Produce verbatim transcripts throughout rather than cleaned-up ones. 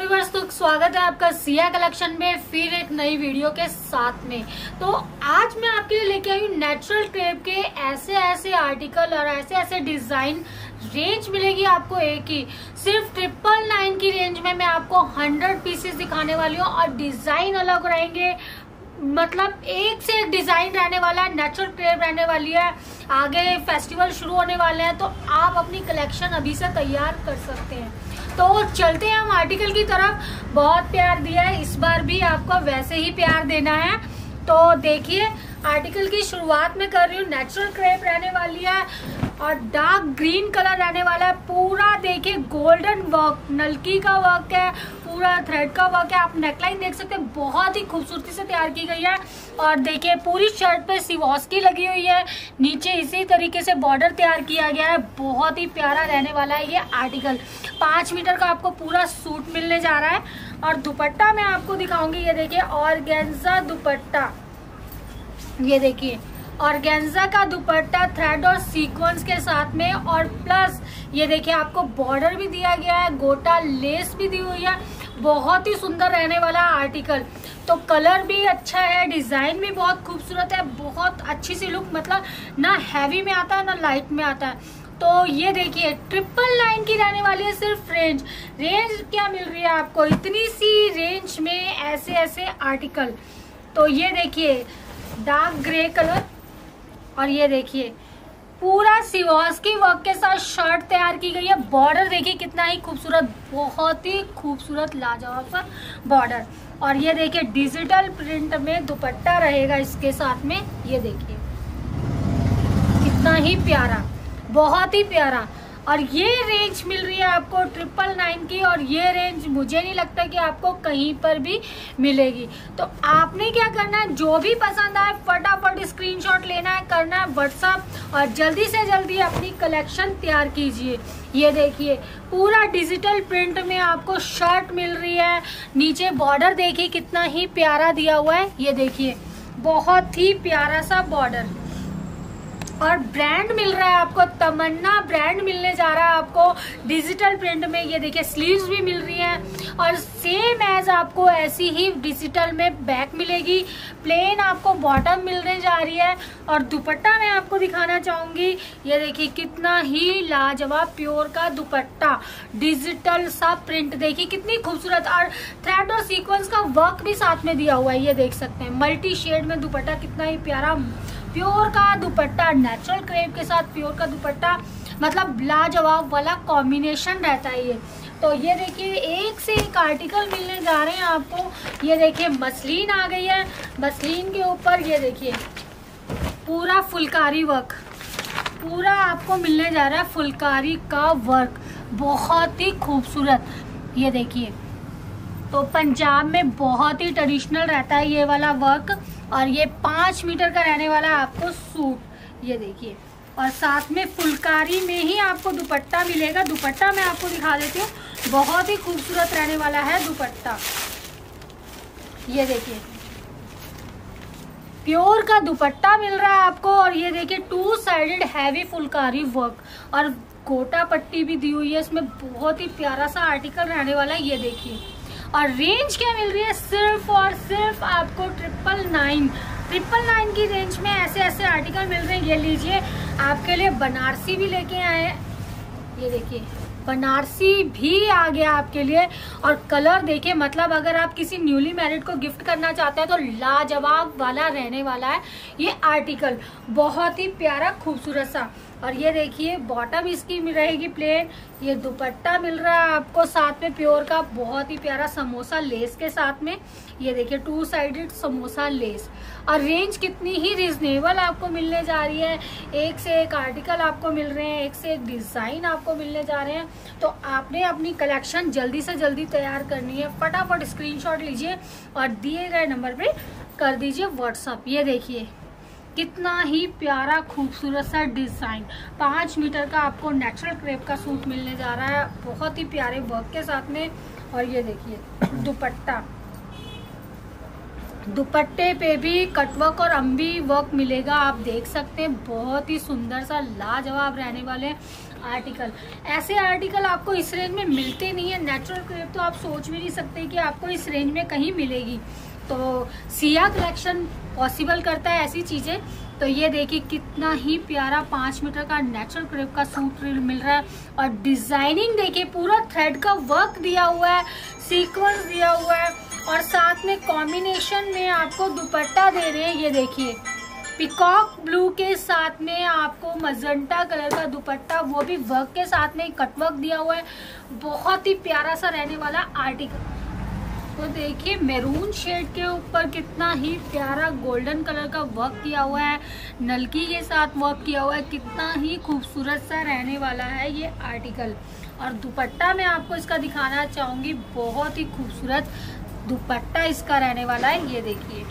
Viewers, तो स्वागत है आपका सिया कलेक्शन में फिर एक नई वीडियो के साथ में। तो आज मैं आपके लिए लेके आई हूँ नेचुरल क्रेप के ऐसे ऐसे आर्टिकल और ऐसे ऐसे डिजाइन। रेंज मिलेगी आपको एक ही, सिर्फ ट्रिपल नाइन की रेंज में मैं आपको हंड्रेड पीसेस दिखाने वाली हूँ और डिजाइन अलग रहेंगे। मतलब एक से एक डिजाइन रहने वाला है, नेचुरल क्रेप रहने वाली है। आगे फेस्टिवल शुरू होने वाले हैं तो आप अपनी कलेक्शन अभी से तैयार कर सकते हैं। तो चलते हैं हम आर्टिकल की तरफ। बहुत प्यार दिया है, इस बार भी आपको वैसे ही प्यार देना है। तो देखिए, आर्टिकल की शुरुआत में कर रही हूँ। नेचुरल क्रेप रहने वाली है और डार्क ग्रीन कलर रहने वाला है। पूरा देखिए गोल्डन वर्क, नलकी का वर्क है, पूरा थ्रेड का वर्क है। आप नेकलाइन देख सकते हैं, बहुत ही खूबसूरती से तैयार की गई है। और देखिए पूरी शर्ट पे सिवॉस्की लगी हुई है, नीचे इसी तरीके से बॉर्डर तैयार किया गया है। बहुत ही प्यारा रहने वाला है ये आर्टिकल। पाँच मीटर का आपको पूरा सूट मिलने जा रहा है। और दुपट्टा मैं आपको दिखाऊंगी, ये देखिए ऑर्गेन्जा दुपट्टा। ये देखिए ऑर्गेन्जा का दुपट्टा थ्रेड और सीक्वेंस के साथ में, और प्लस ये देखिए आपको बॉर्डर भी दिया गया है, गोटा लेस भी दी हुई है। बहुत ही सुंदर रहने वाला आर्टिकल। तो कलर भी अच्छा है, डिजाइन भी बहुत खूबसूरत है, बहुत अच्छी सी लुक, मतलब ना हैवी में आता है ना लाइट में आता है। तो ये देखिए ट्रिपल नाइन की रहने वाली है सिर्फ रेंज। रेंज क्या मिल रही है आपको इतनी सी रेंज में ऐसे ऐसे आर्टिकल। तो ये देखिए डार्क ग्रे कलर, और ये देखिए पूरा सिवॉस्की वर्क के साथ शर्ट तैयार की गई है। बॉर्डर देखिए कितना ही खूबसूरत, बहुत ही खूबसूरत लाजवाब सा बॉर्डर। और ये देखिए डिजिटल प्रिंट में दुपट्टा रहेगा इसके साथ में। ये देखिए कितना ही प्यारा, बहुत ही प्यारा। और ये रेंज मिल रही है आपको ट्रिपल नाइन की, और ये रेंज मुझे नहीं लगता कि आपको कहीं पर भी मिलेगी। तो आपने क्या करना है, जो भी पसंद आए फटाफट स्क्रीनशॉट लेना है, करना है व्हाट्सएप, और जल्दी से जल्दी अपनी कलेक्शन तैयार कीजिए। ये देखिए पूरा डिजिटल प्रिंट में आपको शर्ट मिल रही है, नीचे बॉर्डर देखिए कितना ही प्यारा दिया हुआ है। ये देखिए बहुत ही प्यारा सा बॉर्डर, और ब्रांड मिल रहा है आपको, तमन्ना ब्रांड मिलने जा रहा है आपको डिजिटल प्रिंट में। ये देखिए स्लीव्स भी मिल रही हैं, और सेम एज आपको ऐसी ही डिजिटल में बैक मिलेगी। प्लेन आपको बॉटम मिलने जा रही है। और दुपट्टा मैं आपको दिखाना चाहूंगी, ये देखिए कितना ही लाजवाब प्योर का दुपट्टा, डिजिटल सा प्रिंट देखिए कितनी खूबसूरत, और थ्रेड और सीक्वेंस का वर्क भी साथ में दिया हुआ है। ये देख सकते हैं मल्टी शेड में दुपट्टा, कितना ही प्यारा प्योर का दुपट्टा, नेचुरल क्रेप के साथ प्योर का दुपट्टा, मतलब लाजवाब वाला कॉम्बिनेशन रहता है ये। तो ये देखिए एक से एक आर्टिकल मिलने जा रहे हैं आपको। ये देखिए मसलिन आ गई है, मसलिन के ऊपर ये देखिए पूरा फुलकारी वर्क, पूरा आपको मिलने जा रहा है फुलकारी का वर्क, बहुत ही खूबसूरत। ये देखिए तो पंजाब में बहुत ही ट्रेडिशनल रहता है ये वाला वर्क, और ये पाँच मीटर का रहने वाला है आपको सूट। ये देखिए, और साथ में फुलकारी में ही आपको दुपट्टा मिलेगा। दुपट्टा मैं आपको दिखा देती हूँ, बहुत ही खूबसूरत रहने वाला है दुपट्टा। ये देखिए प्योर का दुपट्टा मिल रहा है आपको, और ये देखिए two sided heavy phulkari work, और गोटा पट्टी भी दी हुई है इसमें। बहुत ही प्यारा सा आर्टिकल रहने वाला है। ये देखिए, और रेंज क्या मिल रही है, सिर्फ और सिर्फ आपको ट्रिपल नाइन ट्रिपल नाइन की रेंज में ऐसे ऐसे आर्टिकल मिल रहे हैं। ये लीजिए, आपके लिए बनारसी भी लेके आए हैं। ये देखिए बनारसी भी आ गया आपके लिए, और कलर देखिए, मतलब अगर आप किसी न्यूली मैरिड को गिफ्ट करना चाहते हैं तो लाजवाब वाला रहने वाला है ये आर्टिकल, बहुत ही प्यारा खूबसूरत सा। और ये देखिए बॉटम इसकी रहेगी प्लेन। ये दुपट्टा मिल रहा है आपको साथ में प्योर का, बहुत ही प्यारा समोसा लेस के साथ में। ये देखिए टू साइडेड समोसा लेस, और रेंज कितनी ही रिजनेबल आपको मिलने जा रही है। एक से एक आर्टिकल आपको मिल रहे हैं, एक से एक डिजाइन आपको मिलने जा रहे हैं। तो आपने अपनी कलेक्शन जल्दी से जल्दी तैयार करनी है, फटाफट स्क्रीनशॉट लीजिए और दिए गए नंबर पे कर दीजिए व्हाट्सअप। ये देखिए कितना ही प्यारा खूबसूरत सा डिजाइन, पाँच मीटर का आपको नेचुरल क्रेप का सूट मिलने जा रहा है, बहुत ही प्यारे वर्क के साथ में। और ये देखिए दुपट्टा, दुपट्टे पे भी कटवर्क और अम्बी वर्क मिलेगा, आप देख सकते हैं। बहुत ही सुंदर सा लाजवाब रहने वाले आर्टिकल। ऐसे आर्टिकल आपको इस रेंज में मिलते नहीं है। नेचुरल क्रेप तो आप सोच भी नहीं सकते कि आपको इस रेंज में कहीं मिलेगी। तो सिया कलेक्शन पॉसिबल करता है ऐसी चीजें। तो ये देखिए कितना ही प्यारा पाँच मीटर का नेचुरल क्रेप का सूट मिल रहा है। और डिजाइनिंग देखिए, पूरा थ्रेड का वर्क दिया हुआ है, सीक्वेंस दिया हुआ है, और साथ में कॉम्बिनेशन में आपको दुपट्टा दे रहे हैं। ये देखिए पिकॉक ब्लू के साथ में आपको मजेंटा कलर का दुपट्टा, वो भी वर्क के साथ में कटवर्क दिया हुआ है। बहुत ही प्यारा सा रहने वाला आर्टिकल। तो देखिए मैरून शेड के ऊपर कितना ही प्यारा गोल्डन कलर का वर्क किया हुआ है, नलकी के साथ वर्क किया हुआ है। कितना ही खूबसूरत सा रहने वाला है ये आर्टिकल। और दुपट्टा मैं आपको इसका दिखाना चाहूंगी, बहुत ही खूबसूरत दुपट्टा इसका रहने वाला है। ये देखिए,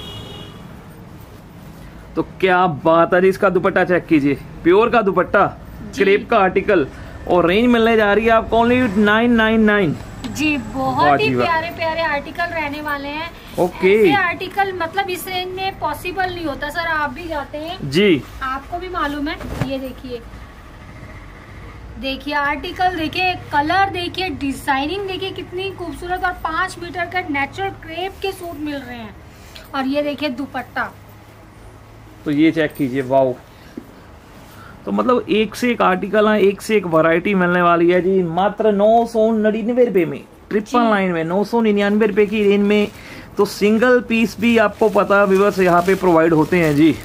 तो क्या बात है जी, इसका दुपट्टा चेक कीजिए, प्योर का दुपट्टा, क्रेप का आर्टिकल, और रेंज मिलने जा रही है आपको ओनली नाइन नाइन नाइन जी। बहुत ही प्यारे प्यारे आर्टिकल रहने वाले हैं। ओके, ऐसे आर्टिकल मतलब इस रेंज में पॉसिबल नहीं होता सर। आप भी जाते हैं जी, आपको भी मालूम है। ये देखिए, देखिए आर्टिकल देखिए, कलर देखिए, डिजाइनिंग देखिए कितनी खूबसूरत। और पांच मीटर का नेचुरल क्रेप के सूट मिल रहे हैं। और ये देखिए दुपट्टा, तो ये चेक कीजिए, वाओ। तो मतलब एक से एक आर्टिकल है, एक से एक वैरायटी मिलने वाली है जी, मात्र नौ सौ निन्यानवे रुपए में, ट्रिपल नाइन में, नौ सौ निन्यानवे रुपए की रेंज में। तो सिंगल पीस भी आपको पता व्यूअर्स यहाँ पे प्रोवाइड होते हैं जी।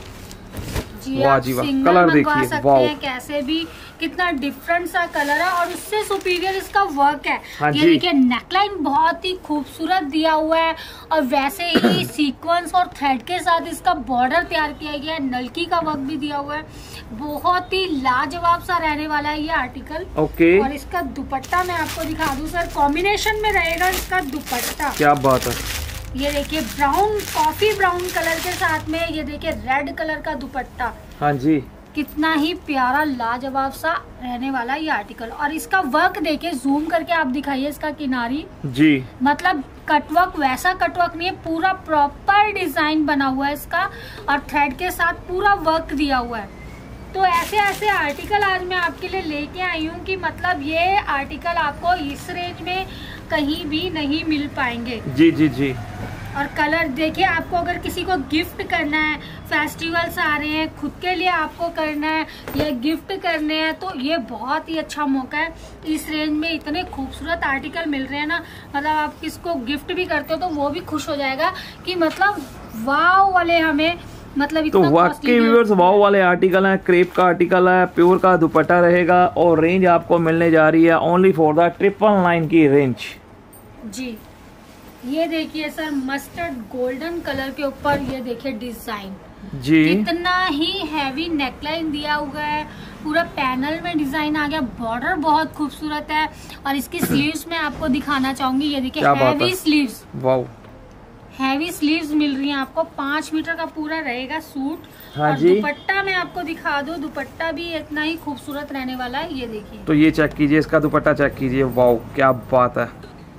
जी वाह आप जी वाह, सिंगल कलर मंगवा देखिए, सकते वाह, हैं कितना भी, कितना डिफरेंट सा कलर है। और उससे सुपीरियर इसका वर्क है। हाँ ये जी। देखिए नेकलाइन बहुत ही खूबसूरत दिया हुआ है, और वैसे ही सीक्वेंस और थ्रेड के साथ इसका बॉर्डर तैयार किया गया है। नलकी का वर्क भी दिया हुआ है। बहुत ही लाजवाब सा रहने वाला है ये आर्टिकल। ओके, और इसका दुपट्टा मैं आपको दिखा दूं सर, कॉम्बिनेशन में रहेगा इसका दुपट्टा। क्या बात है, ये देखिए ब्राउन, कॉफी ब्राउन कलर के साथ में ये देखिए रेड कलर का दुपट्टा। हाँ जी, कितना ही प्यारा लाजवाब सा रहने वाला ये आर्टिकल। और इसका वर्क देखिए, जूम करके आप दिखाइए इसका किनारी जी, मतलब कटवर्क वैसा कटवर्क नहीं है, पूरा प्रॉपर डिजाइन बना हुआ है इसका, और थ्रेड के साथ पूरा वर्क दिया हुआ है। तो ऐसे ऐसे आर्टिकल आज मैं आपके लिए लेके आई हूँ कि मतलब ये आर्टिकल आपको इस रेंज में कहीं भी नहीं मिल पाएंगे। जी जी जी। और कलर देखिए, आपको अगर किसी को गिफ्ट करना है, फेस्टिवल्स आ रहे हैं, खुद के लिए आपको करना है या गिफ्ट करने हैं, तो ये बहुत ही अच्छा मौका है। इस रेंज में इतने खूबसूरत आर्टिकल मिल रहे हैं ना, मतलब आप किसको गिफ्ट भी करते हो तो वो भी खुश हो जाएगा कि मतलब वाव वाले हमें मतलब तो वाकई व्यूअर्स वाव वाले आर्टिकल हैं, क्रेप का आर्टिकल है, प्योर का दुपट्टा रहेगा, और रेंज आपको मिलने जा रही है only for the triple nine की रेंज जी। ये देखिए सर, मस्टर्ड गोल्डन कलर के ऊपर ये देखिए डिजाइन जी, कितना ही हैवी नेकलाइन दिया हुआ है, पूरा पैनल में डिजाइन आ गया, बॉर्डर बहुत खूबसूरत है। और इसकी स्लीव्स में आपको दिखाना चाहूंगी, ये देखिए heavy sleeves, wow, heavy sleeves मिल रही हैं आपको। पांच मीटर का पूरा रहेगा सूट। हाँ और जी। दुपट्टा मैं आपको दिखा दूं, दुपट्टा भी इतना ही खूबसूरत रहने वाला है। ये देखिए, तो ये चेक कीजिए, इसका दुपट्टा चेक कीजिए, वाव क्या बात है।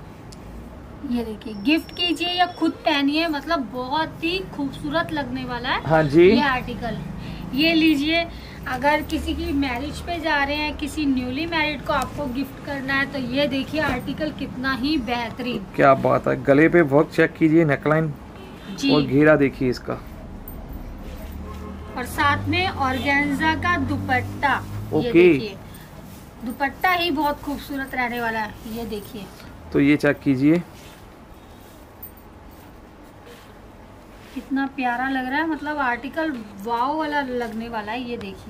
ये देखिए, गिफ्ट कीजिए या खुद पहनिए, मतलब बहुत ही खूबसूरत लगने वाला है। हाँ जी, ये आर्टिकल ये लीजिए, अगर किसी की मैरिज पे जा रहे हैं, किसी न्यूली मैरिड को आपको गिफ्ट करना है, तो ये देखिए आर्टिकल कितना ही बेहतरीन, क्या बात है। गले पे वर्क चेक कीजिए, नेकलाइन जी, और घेरा देखिए इसका, और साथ में ऑर्गेन्जा का दुपट्टा। ये ओके। देखिए दुपट्टा ही बहुत खूबसूरत रहने वाला है। ये देखिए, तो ये चेक कीजिए, कितना प्यारा लग रहा है, मतलब आर्टिकल वाव वाला लगने वाला है। ये देखिए,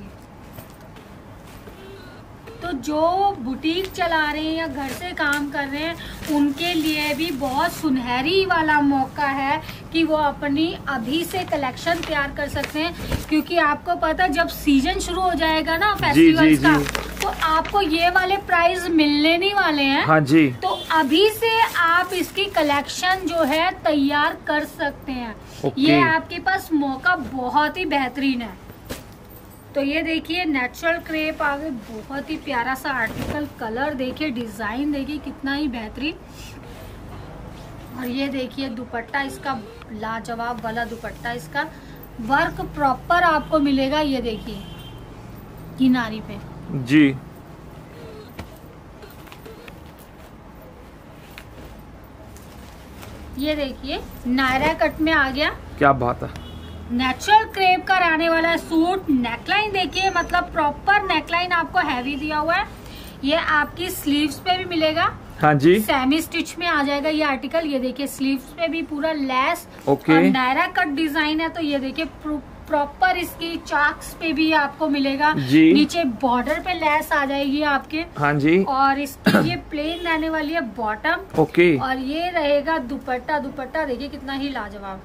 तो जो बुटीक चला रहे हैं या घर से काम कर रहे हैं, उनके लिए भी बहुत सुनहरी वाला मौका है कि वो अपनी अभी से कलेक्शन तैयार कर सकते हैं। क्योंकि आपको पता है जब सीजन शुरू हो जाएगा ना फेस्टिवल्स का, तो आपको ये वाले प्राइस मिलने नहीं वाले हैं। हाँ जी, तो अभी से आप इसकी कलेक्शन जो है तैयार कर सकते हैं। ये आपके पास मौका बहुत ही बेहतरीन है। तो ये देखिए नेचुरल क्रेप आगे, बहुत ही प्यारा सा आर्टिकल, कलर देखिए, डिजाइन देखिए कितना ही बेहतरीन। और ये देखिए दुपट्टा इसका लाजवाब वाला दुपट्टा, इसका वर्क प्रॉपर आपको मिलेगा। ये देखिए किनारी पे जी, ये देखिए नायरा कट में आ गया। क्या बात है। नेचुरल क्रेप का रहने वाला है सूट। नेकलाइन देखिए, मतलब प्रॉपर नेकलाइन आपको हैवी दिया हुआ है। ये आपकी स्लीव्स पे भी मिलेगा। हाँ जी, सेमी स्टिच में आ जाएगा ये आर्टिकल। ये देखिए स्लीव्स पे भी पूरा लेस ओके। और नायरा कट डिजाइन है, तो ये देखिए प्रॉपर इसकी चाक्स पे भी आपको मिलेगा जी। नीचे बॉर्डर पे लेस आ जाएगी आपके। हाँ जी, और इसकी ये प्लेन रहने वाली है बॉटम, ओके। और ये रहेगा दुपट्टा। दुपट्टा देखिए कितना ही लाजवाब,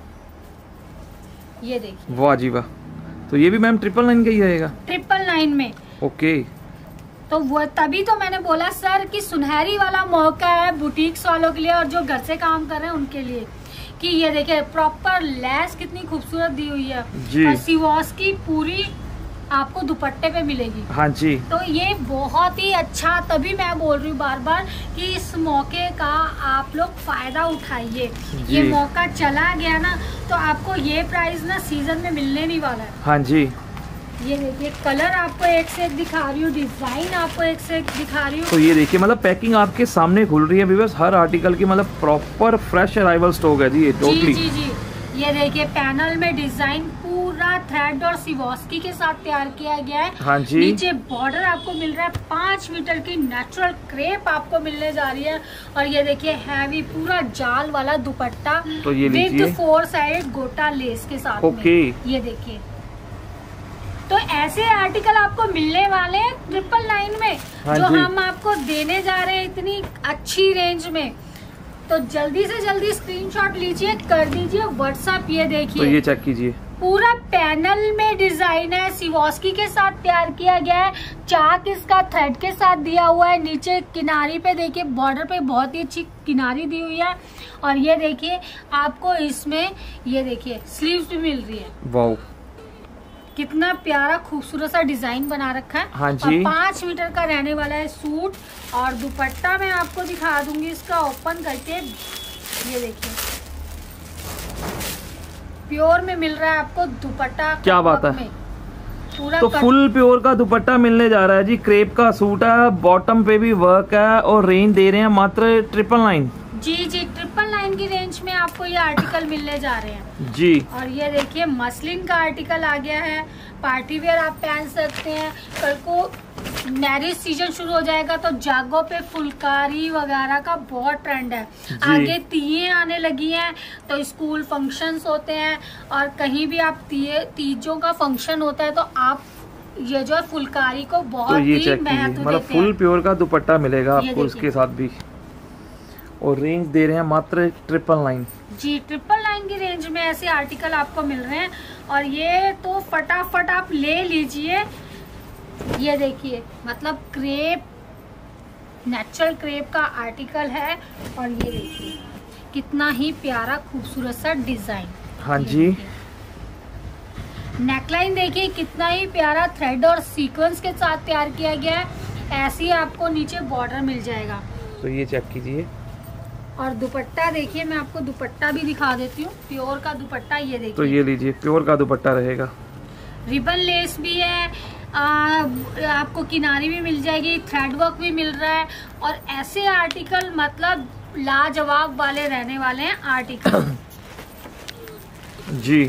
ये देखिए वाह जी वाह। तो ये भी मैम ट्रिपल नाइन का ही रहेगा? ट्रिपल नाइन में। ओके। तो वो तभी तो मैंने बोला सर कि सुनहरी वाला मौका है बुटीक्स वालों के लिए और जो घर से काम कर रहे हैं उनके लिए, कि ये देखिए प्रॉपर लेस कितनी खूबसूरत दी हुई है जी। और सिवॉस की पूरी आपको दुपट्टे पे मिलेगी। हाँ जी, तो ये बहुत ही अच्छा, तभी मैं बोल रही हूँ बार बार कि इस मौके का आप लोग फायदा उठाइए। ये मौका चला गया ना तो आपको ये प्राइस ना सीजन में मिलने नहीं वाला है। हाँ जी, ये देखिए कलर आपको एक से एक दिखा रही हूँ, डिजाइन आपको एक से एक दिखा रही हूँ। तो ये देखिए मतलब पैकिंग आपके सामने खुल रही है व्यूअर्स, हर आर्टिकल की मतलब प्रॉपर फ्रेश अराइवल स्टॉक है जी ये टोटली। जी जी जी, ये देखिए पैनल में डिजाइन पूरा थ्रेड और सिवॉस्की के साथ तैयार किया गया है। हाँ जी, नीचे बॉर्डर आपको मिल रहा है, पाँच मीटर की नेचुरल क्रेप आपको मिलने जा रही है। और ये देखिए हैवी पूरा जाल वाला दुपट्टा तो ये लीजिए with four side gota lace के साथ ओके। में। ये देखिए तो ऐसे आर्टिकल आपको मिलने वाले हैं ट्रिपल नाइन में, हाँ जो जी। हम आपको देने जा रहे हैं इतनी अच्छी रेंज में। तो जल्दी से जल्दी स्क्रीनशॉट लीजिए, कर दीजिए व्हाट्सएप। ये तो देखिए ये चेक कीजिए, पूरा पैनल में डिजाइन है, सिवॉस्की के साथ तैयार किया गया है, चाक इसका थ्रेड के साथ दिया हुआ है। नीचे किनारी पे देखिए बॉर्डर पे बहुत ही अच्छी किनारी दी हुई है। और ये देखिए आपको इसमें ये देखिए स्लीव्स भी मिल रही है। वाओ कितना प्यारा खूबसूरत सा डिजाइन बना रखा है। हाँ जी। और पाँच मीटर का रहने वाला है सूट। और दुपट्टा मैं आपको दिखा दूंगी इसका ओपन करके। ये देखिए प्योर में मिल रहा है आपको दुपट्टा। क्या बात है। में पूरा तो कट... फुल प्योर का दुपट्टा मिलने जा रहा है जी, क्रेप का सूट है, बॉटम पे भी वर्क है और रेंज दे रहे हैं मात्र ट्रिपल नाइन। जी जी, ट्रिपल नाइन की रेंज में आपको ये आर्टिकल मिलने जा रहे हैं जी। और ये देखिए मसलिन का आर्टिकल आ गया है, पार्टी वेयर आप पहन सकते हैं। कल को मैरिज सीजन शुरू हो जाएगा तो जागो पे फुलकारी वगैरह का बहुत ट्रेंड है। आगे तीये आने लगी हैं तो स्कूल फंक्शंस होते हैं और कहीं भी आप तीये तीजों का फंक्शन होता है तो आप ये जो है फुलकारी को बहुत तो ये ही चेक कीजिए, महत्व मतलब देते फुल हैं। प्योर का दुपट्टा मिलेगा ये आपको इसके साथ भी और रेंज दे रहे हैं मात्र ट्रिपल नाइन। जी, ट्रिपल नाइन की रेंज में ऐसे आर्टिकल आपको मिल रहे हैं और ये तो फटाफट आप ले लीजिए। ये देखिए मतलब क्रेप, नेचुरल क्रेप का आर्टिकल है और ये देखिए कितना ही प्यारा खूबसूरत सा डिजाइन। हाँ जी, नेकलाइन देखिए कितना ही प्यारा थ्रेड और सीक्वेंस के साथ तैयार किया गया है। ऐसे ही आपको नीचे बॉर्डर मिल जाएगा। तो ये चेक कीजिए और दुपट्टा देखिए, मैं आपको दुपट्टा भी दिखा देती हूँ, प्योर का दुपट्टा। ये देखिए तो ये लीजिए प्योर का दुपट्टा रहेगा, रिबन लेस भी है, आ, आपको किनारी भी मिल जाएगी, थ्रेड वर्क भी मिल रहा है और ऐसे आर्टिकल मतलब लाजवाब वाले रहने वाले हैं आर्टिकल। जी।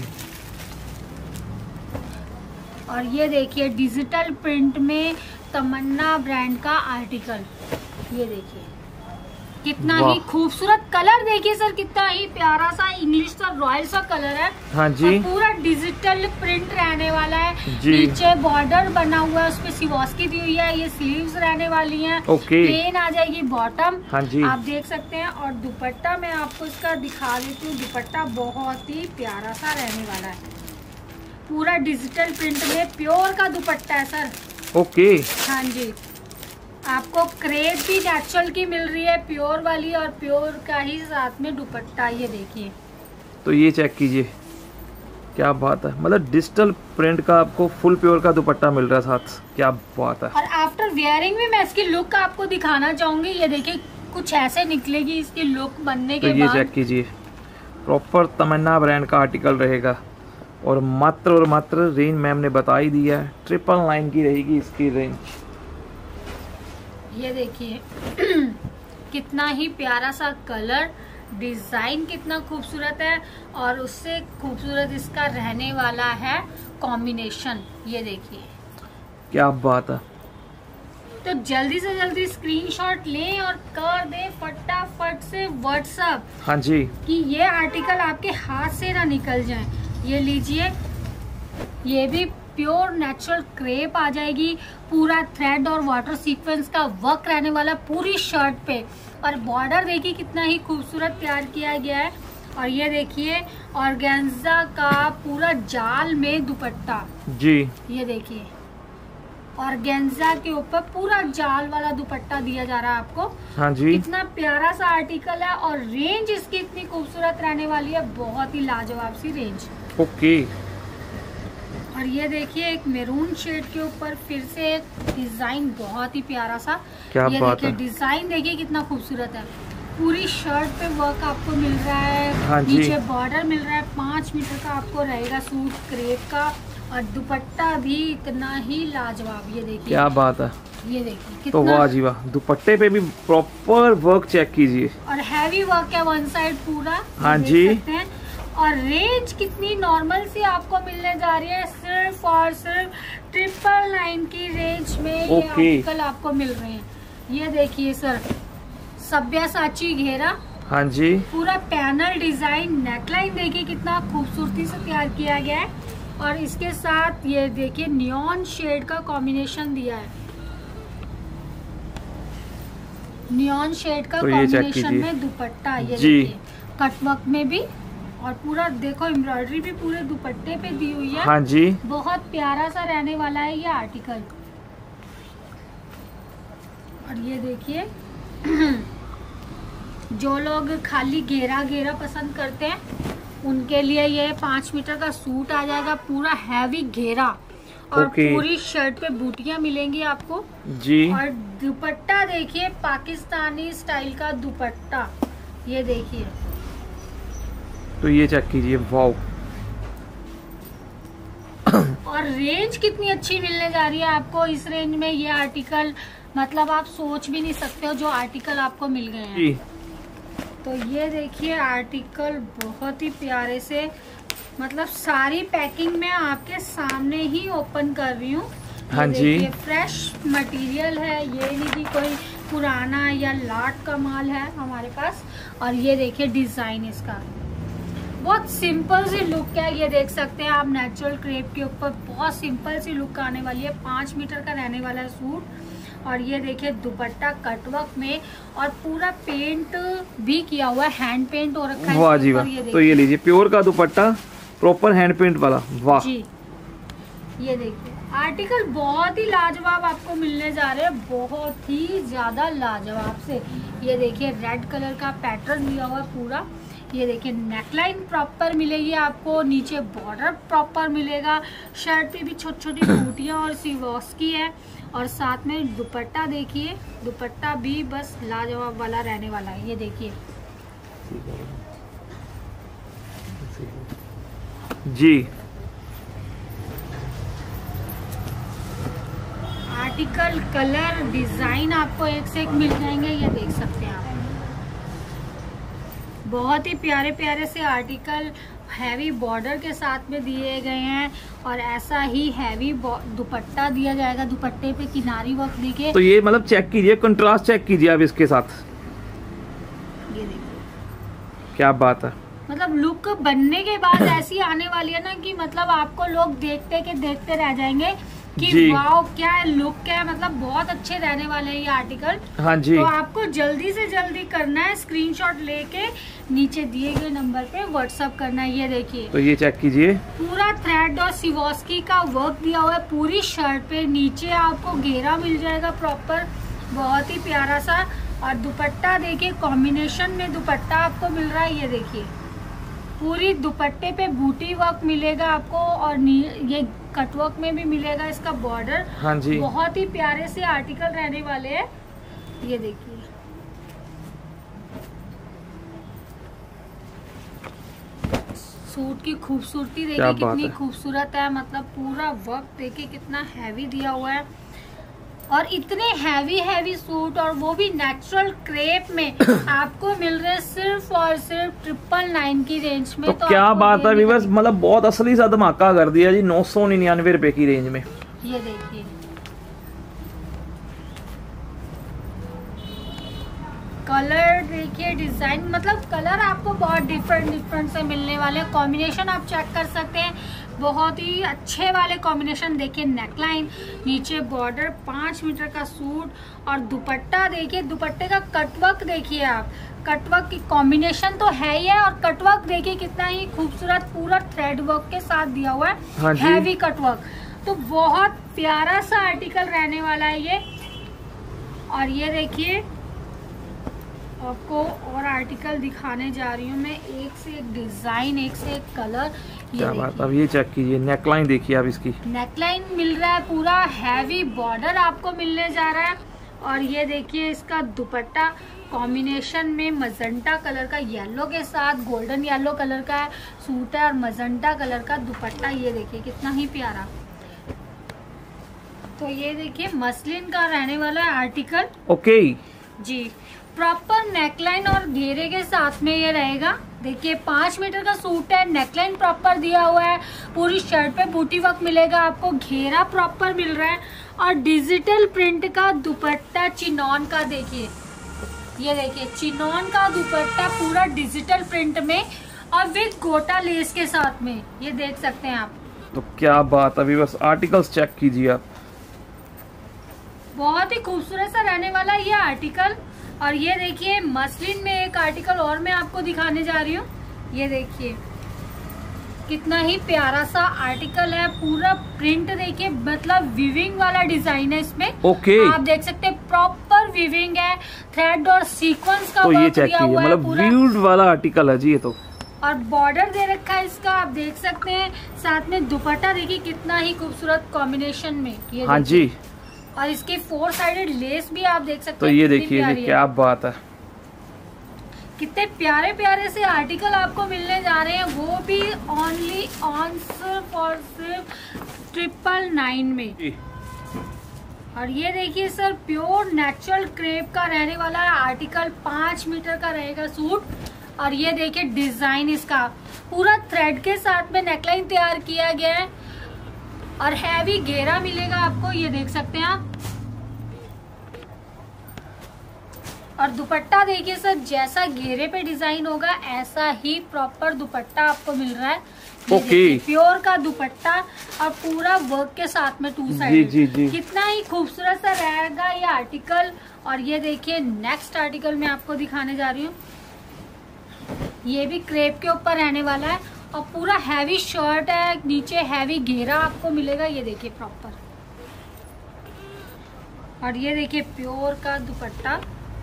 और ये देखिए डिजिटल प्रिंट में तमन्ना ब्रांड का आर्टिकल। ये देखिए कितना ही खूबसूरत कलर, देखिए सर कितना ही प्यारा सा इंग्लिश सा रॉयल सा कलर है। हाँ जी, और पूरा डिजिटल प्रिंट रहने वाला है। जी। नीचे बॉर्डर बना हुआ है, उसपे सिवॉस्की दी हुई है। ये स्लीव्स रहने वाली हैं। ओके। प्लेन आ जाएगी बॉटम। हाँ जी, आप देख सकते हैं। और दुपट्टा मैं आपको इसका दिखा देती हूँ। दुपट्टा बहुत ही प्यारा सा रहने वाला है, पूरा डिजिटल प्रिंट में प्योर का दुपट्टा है सर। ओके। हाँ जी, आपको क्रेप भी नेचुरल की मिल रही है, प्योर वाली, और प्योर का ही साथ में दुपट्टा। ये देखिए तो ये चेक कीजिए क्या बात है, मतलब डिजिटल प्रिंट का आपको फुल प्योर का दुपट्टा मिल रहा है साथ। क्या बात है। और आफ्टर वेयरिंग भी मैं इसकी लुक आपको दिखाना चाहूंगी। ये देखिए कुछ ऐसे निकलेगी इसकी लुक बनने तो के ये बाद। चेक कीजिए, प्रॉपर तमन्ना ब्रांड का आर्टिकल रहेगा और मात्र और मात्र रेंज मैम ने बता ही दिया है, ट्रिपल नाइन की रहेगी इसकी रेंज। ये देखिए कितना ही प्यारा सा कलर, डिजाइन कितना खूबसूरत है और उससे खूबसूरत इसका रहने वाला है कॉम्बिनेशन। ये देखिए क्या बात है। तो जल्दी से जल्दी स्क्रीनशॉट लें और कर दें फटाफट से व्हाट्सएप। हाँ जी, कि ये आर्टिकल आपके हाथ से ना निकल जाए। ये लीजिए, ये भी प्योर नेचुरल क्रेप आ जाएगी, पूरा थ्रेड और वाटर सीक्वेंस का वर्क रहने वाला पूरी शर्ट पे। और बॉर्डर देखिए कितना ही खूबसूरत तैयार किया गया है। और ये देखिए ऑर्गेन्जा का पूरा जाल में दुपट्टा जी, ये देखिए ऑर्गेन्जा के ऊपर पूरा जाल वाला दुपट्टा दिया जा रहा है आपको। हाँ जी, कितना प्यारा सा आर्टिकल है और रेंज इसकी इतनी खूबसूरत रहने वाली है, बहुत ही लाजवाब सी रेंज। ओके। और ये देखिए एक मेरून शेड के ऊपर फिर से एक डिजाइन बहुत ही प्यारा सा। क्या ये बात देखिए है। डिजाइन देखिए कितना खूबसूरत है, पूरी शर्ट पे वर्क आपको मिल रहा है। हाँ जी। नीचे बॉर्डर मिल रहा है, पाँच मीटर का आपको रहेगा सूट क्रेप का। और दुपट्टा भी इतना ही लाजवाब। ये देखिए क्या बात है। ये देखिए तो कितना वाह जी वाह, दुपट्टे पे भी प्रॉपर वर्क चेक कीजिए। और हैवी वर्क है वन साइड पूरा। हाँ देख जी। सकते हैं। और रेंज कितनी नॉर्मल सी आपको मिलने जा रही है, सिर्फ और सिर्फ ट्रिपल नाइन की रेंज में ये ओके। आर्टिकल आपको मिल रहे हैं। ये देखिए सर, सब्यासाची घेरा, हाँ जी, पूरा पैनल डिजाइन, नेकलाइन देखिए कितना खूबसूरती से तैयार किया गया है। और इसके साथ ये देखिए नियॉन शेड का कॉम्बिनेशन दिया है, नियॉन शेड का तो ये चेक कॉम्बिनेशन कीजिए। में दुपट्टा। ये जी। देखिए कटवर्क में भी, और पूरा देखो एम्ब्रॉयडरी भी पूरे दुपट्टे पे दी हुई है। हाँ जी, बहुत प्यारा सा रहने वाला है ये आर्टिकल। और ये देखिए जो लोग खाली घेरा घेरा पसंद करते हैं उनके लिए ये पाँच मीटर का सूट आ जाएगा, पूरा हैवी घेरा। और ओके। पूरी शर्ट पे बूटियां मिलेंगी आपको। जी, और दुपट्टा देखिए पाकिस्तानी स्टाइल का दुपट्टा। ये देखिए तो ये चेक कीजिए, वाओ। और रेंज कितनी अच्छी मिलने जा रही है आपको इस रेंज में। ये आर्टिकल मतलब आप सोच भी नहीं सकते हो जो आर्टिकल आपको मिल गए हैं। जी, तो ये देखिए आर्टिकल बहुत ही प्यारे से, मतलब सारी पैकिंग में आपके सामने ही ओपन कर रही हूँ। हाँ जी। ये फ्रेश मटेरियल है, ये नहीं कि कोई पुराना या लाट का माल है हमारे पास। और ये देखिए डिजाइन इसका बहुत सिंपल सी लुक है। ये देख सकते हैं आप नेचुरल क्रेप के ऊपर बहुत सिंपल सी लुक आने वाली है। पाँच मीटर का रहने वाला है सूट। और ये देखिए दुपट्टा कटवर्क में और पूरा पेंट भी किया हुआ है, हैंड पेंट हो रखा है वाह इसके जी ऊपर। वाह। ये तो ये लीजिए प्योर का दुपट्टा, प्रॉपर हैंड पेंट वाला, वाह। जी ये देखिए आर्टिकल बहुत ही लाजवाब आपको मिलने जा रहे हैं, बहुत ही ज्यादा लाजवाब से। ये देखिए रेड कलर का पैटर्न दिया हुआ है पूरा। ये देखिए नेकलाइन प्रॉपर मिलेगी आपको, नीचे बॉर्डर प्रॉपर मिलेगा, शर्ट पे भी छोटी छोटी बूटियां और सिवॉस्की है। और साथ में दुपट्टा देखिए, दुपट्टा भी बस लाजवाब वाला रहने वाला है। ये देखिए जी, आर्टिकल कलर डिजाइन आपको एक से एक मिल जाएंगे। ये देख सकते हैं आप, बहुत ही प्यारे प्यारे से आर्टिकल हैवी बॉर्डर के साथ में दिए गए हैं। और ऐसा ही हैवी दुपट्टा दिया जाएगा, दुपट्टे पे किनारी वर्क देखिए। तो ये मतलब चेक कीजिए, कंट्रास्ट चेक कीजिए आप इसके साथ, ये देखिए क्या बात है। मतलब लुक बनने के बाद ऐसी आने वाली है ना कि मतलब आपको लोग देखते के देखते रह जाएंगे कि जी। वाओ क्या लुक क्या है। मतलब बहुत अच्छे रहने वाले हैं ये आर्टिकल। हाँ जी, तो आपको जल्दी से जल्दी करना है, स्क्रीनशॉट लेके नीचे दिए गए नंबर पे व्हाट्सएप करना है। ये देखिए तो ये चेक कीजिए, पूरा थ्रेड और सिवॉस्की का वर्क दिया हुआ है पूरी शर्ट पे। नीचे आपको घेरा मिल जाएगा प्रॉपर, बहुत ही प्यारा सा। और दुपट्टा देखिए कॉम्बिनेशन में दुपट्टा आपको मिल रहा है। ये देखिए पूरी दुपट्टे पे बूटी वर्क मिलेगा आपको और ये कटवर्क में भी मिलेगा इसका बॉर्डर। हाँ जी, बहुत ही प्यारे से आर्टिकल रहने वाले हैं। ये देखिए सूट की खूबसूरती देखिए कितनी खूबसूरत है, मतलब पूरा वर्क देखिए कितना हैवी दिया हुआ है, और इतने हैवी हैवी सूट, और वो भी नेचुरल क्रेप में आपको मिल रहे सिर्फ और सिर्फ ट्रिपल नाइन की रेंज में। तो, तो क्या बात है व्यूअर्स, मतलब बहुत असली सा धमाका कर दिया जी नौ सौ निन्यानवे रुपए की रेंज में। ये देखिए कलर देखिए, डिजाइन, मतलब कलर आपको बहुत डिफरेंट डिफरेंट से मिलने वाले हैं। कॉम्बिनेशन आप चेक कर सकते हैं, बहुत ही अच्छे वाले कॉम्बिनेशन। देखिए नेकलाइन, नीचे बॉर्डर, पाँच मीटर का सूट, और दुपट्टा देखिए, दुपट्टे का कटवर्क देखिए आप, कटवर्क की कॉम्बिनेशन तो है ही है, और कटवर्क देखिए कितना ही खूबसूरत पूरा थ्रेड वर्क के साथ दिया हुआ है। हाँ, हैवी कटवर्क, तो बहुत प्यारा सा आर्टिकल रहने वाला है ये। और ये देखिए आपको और आर्टिकल दिखाने जा रही हूँ मैं, एक से एक डिजाइन, एक से एक कलर। क्या बात, अब ये चेक कीजिए नेकलाइन देखिए आप, इसकी नेकलाइन मिल रहा है, पूरा हैवी बॉर्डर आपको मिलने जा रहा है। और ये देखिए इसका दुपट्टा कॉम्बिनेशन में मजेंटा कलर का, येलो के साथ गोल्डन येलो कलर का सूट है, और मजेंटा कलर का दुपट्टा। ये देखिए कितना ही प्यारा। तो ये देखिए मसलिन का रहने वाला है आर्टिकल। ओके जी, प्रॉपर नेकलाइन और घेरे के साथ में ये रहेगा। देखिए पाँच मीटर का सूट है, नेकलाइन प्रॉपर दिया हुआ है, पूरी शर्ट पे बूटी वर्क मिलेगा आपको, घेरा प्रॉपर मिल रहा है, और डिजिटल प्रिंट का दुपट्टा चिनॉन का। देखिए ये देखिए चिनॉन का दुपट्टा पूरा डिजिटल प्रिंट में, और विद गोटा लेस के साथ में, ये देख सकते हैं आप। तो क्या बात, अभी बस आर्टिकल्स चेक कीजिए आप, बहुत ही खूबसूरत सा रहने वाला ये आर्टिकल। और ये देखिए मसलिन में एक आर्टिकल और मैं आपको दिखाने जा रही हूँ। ये देखिए कितना ही प्यारा सा आर्टिकल है, पूरा प्रिंट देखिए, मतलब विविंग वाला डिजाइन है इसमें। ओके आप देख सकते हैं प्रॉपर विविंग है, थ्रेड और सीक्वेंस का तो वर्क ये चेक दिया कीजिए, हुआ है मतलब पूरा। व्यूड वाला आर्टिकल है जी ये तो। और बॉर्डर दे रखा है इसका, आप देख सकते हैं, साथ में दुपट्टा देखिए कितना ही खूबसूरत कॉम्बिनेशन में। ये हाँ जी, और इसकी फोर साइडेड लेस भी आप देख सकते हैं। तो ये देखिए क्या बात है, कितने प्यारे प्यारे से आर्टिकल आपको मिलने जा रहे हैं, वो भी ओनली ऑन सिर्फ और सिर्फ ट्रिपल नाइन में। और ये देखिए सर प्योर नेचुरल क्रेप का रहने वाला है आर्टिकल, पाँच मीटर का रहेगा सूट। और ये देखिए डिजाइन इसका पूरा थ्रेड के साथ में नेकलाइन तैयार किया गया है, और हैवी घेरा मिलेगा आपको, ये देख सकते हैं आप। और दुपट्टा देखिए सर, जैसा घेरे पे डिजाइन होगा ऐसा ही प्रॉपर दुपट्टा आपको मिल रहा है। ओके, प्योर का दुपट्टा और पूरा वर्क के साथ में टू साइड। जी, जी, जी। कितना ही खूबसूरत सा रहेगा ये आर्टिकल। और ये देखिए नेक्स्ट आर्टिकल मैं आपको दिखाने जा रही हूँ, ये भी क्रेप के ऊपर रहने वाला है, और पूरा हैवी शर्ट है, नीचे हैवी घेरा आपको मिलेगा। ये देखिए प्रॉपर, और ये देखिए प्योर का दुपट्टा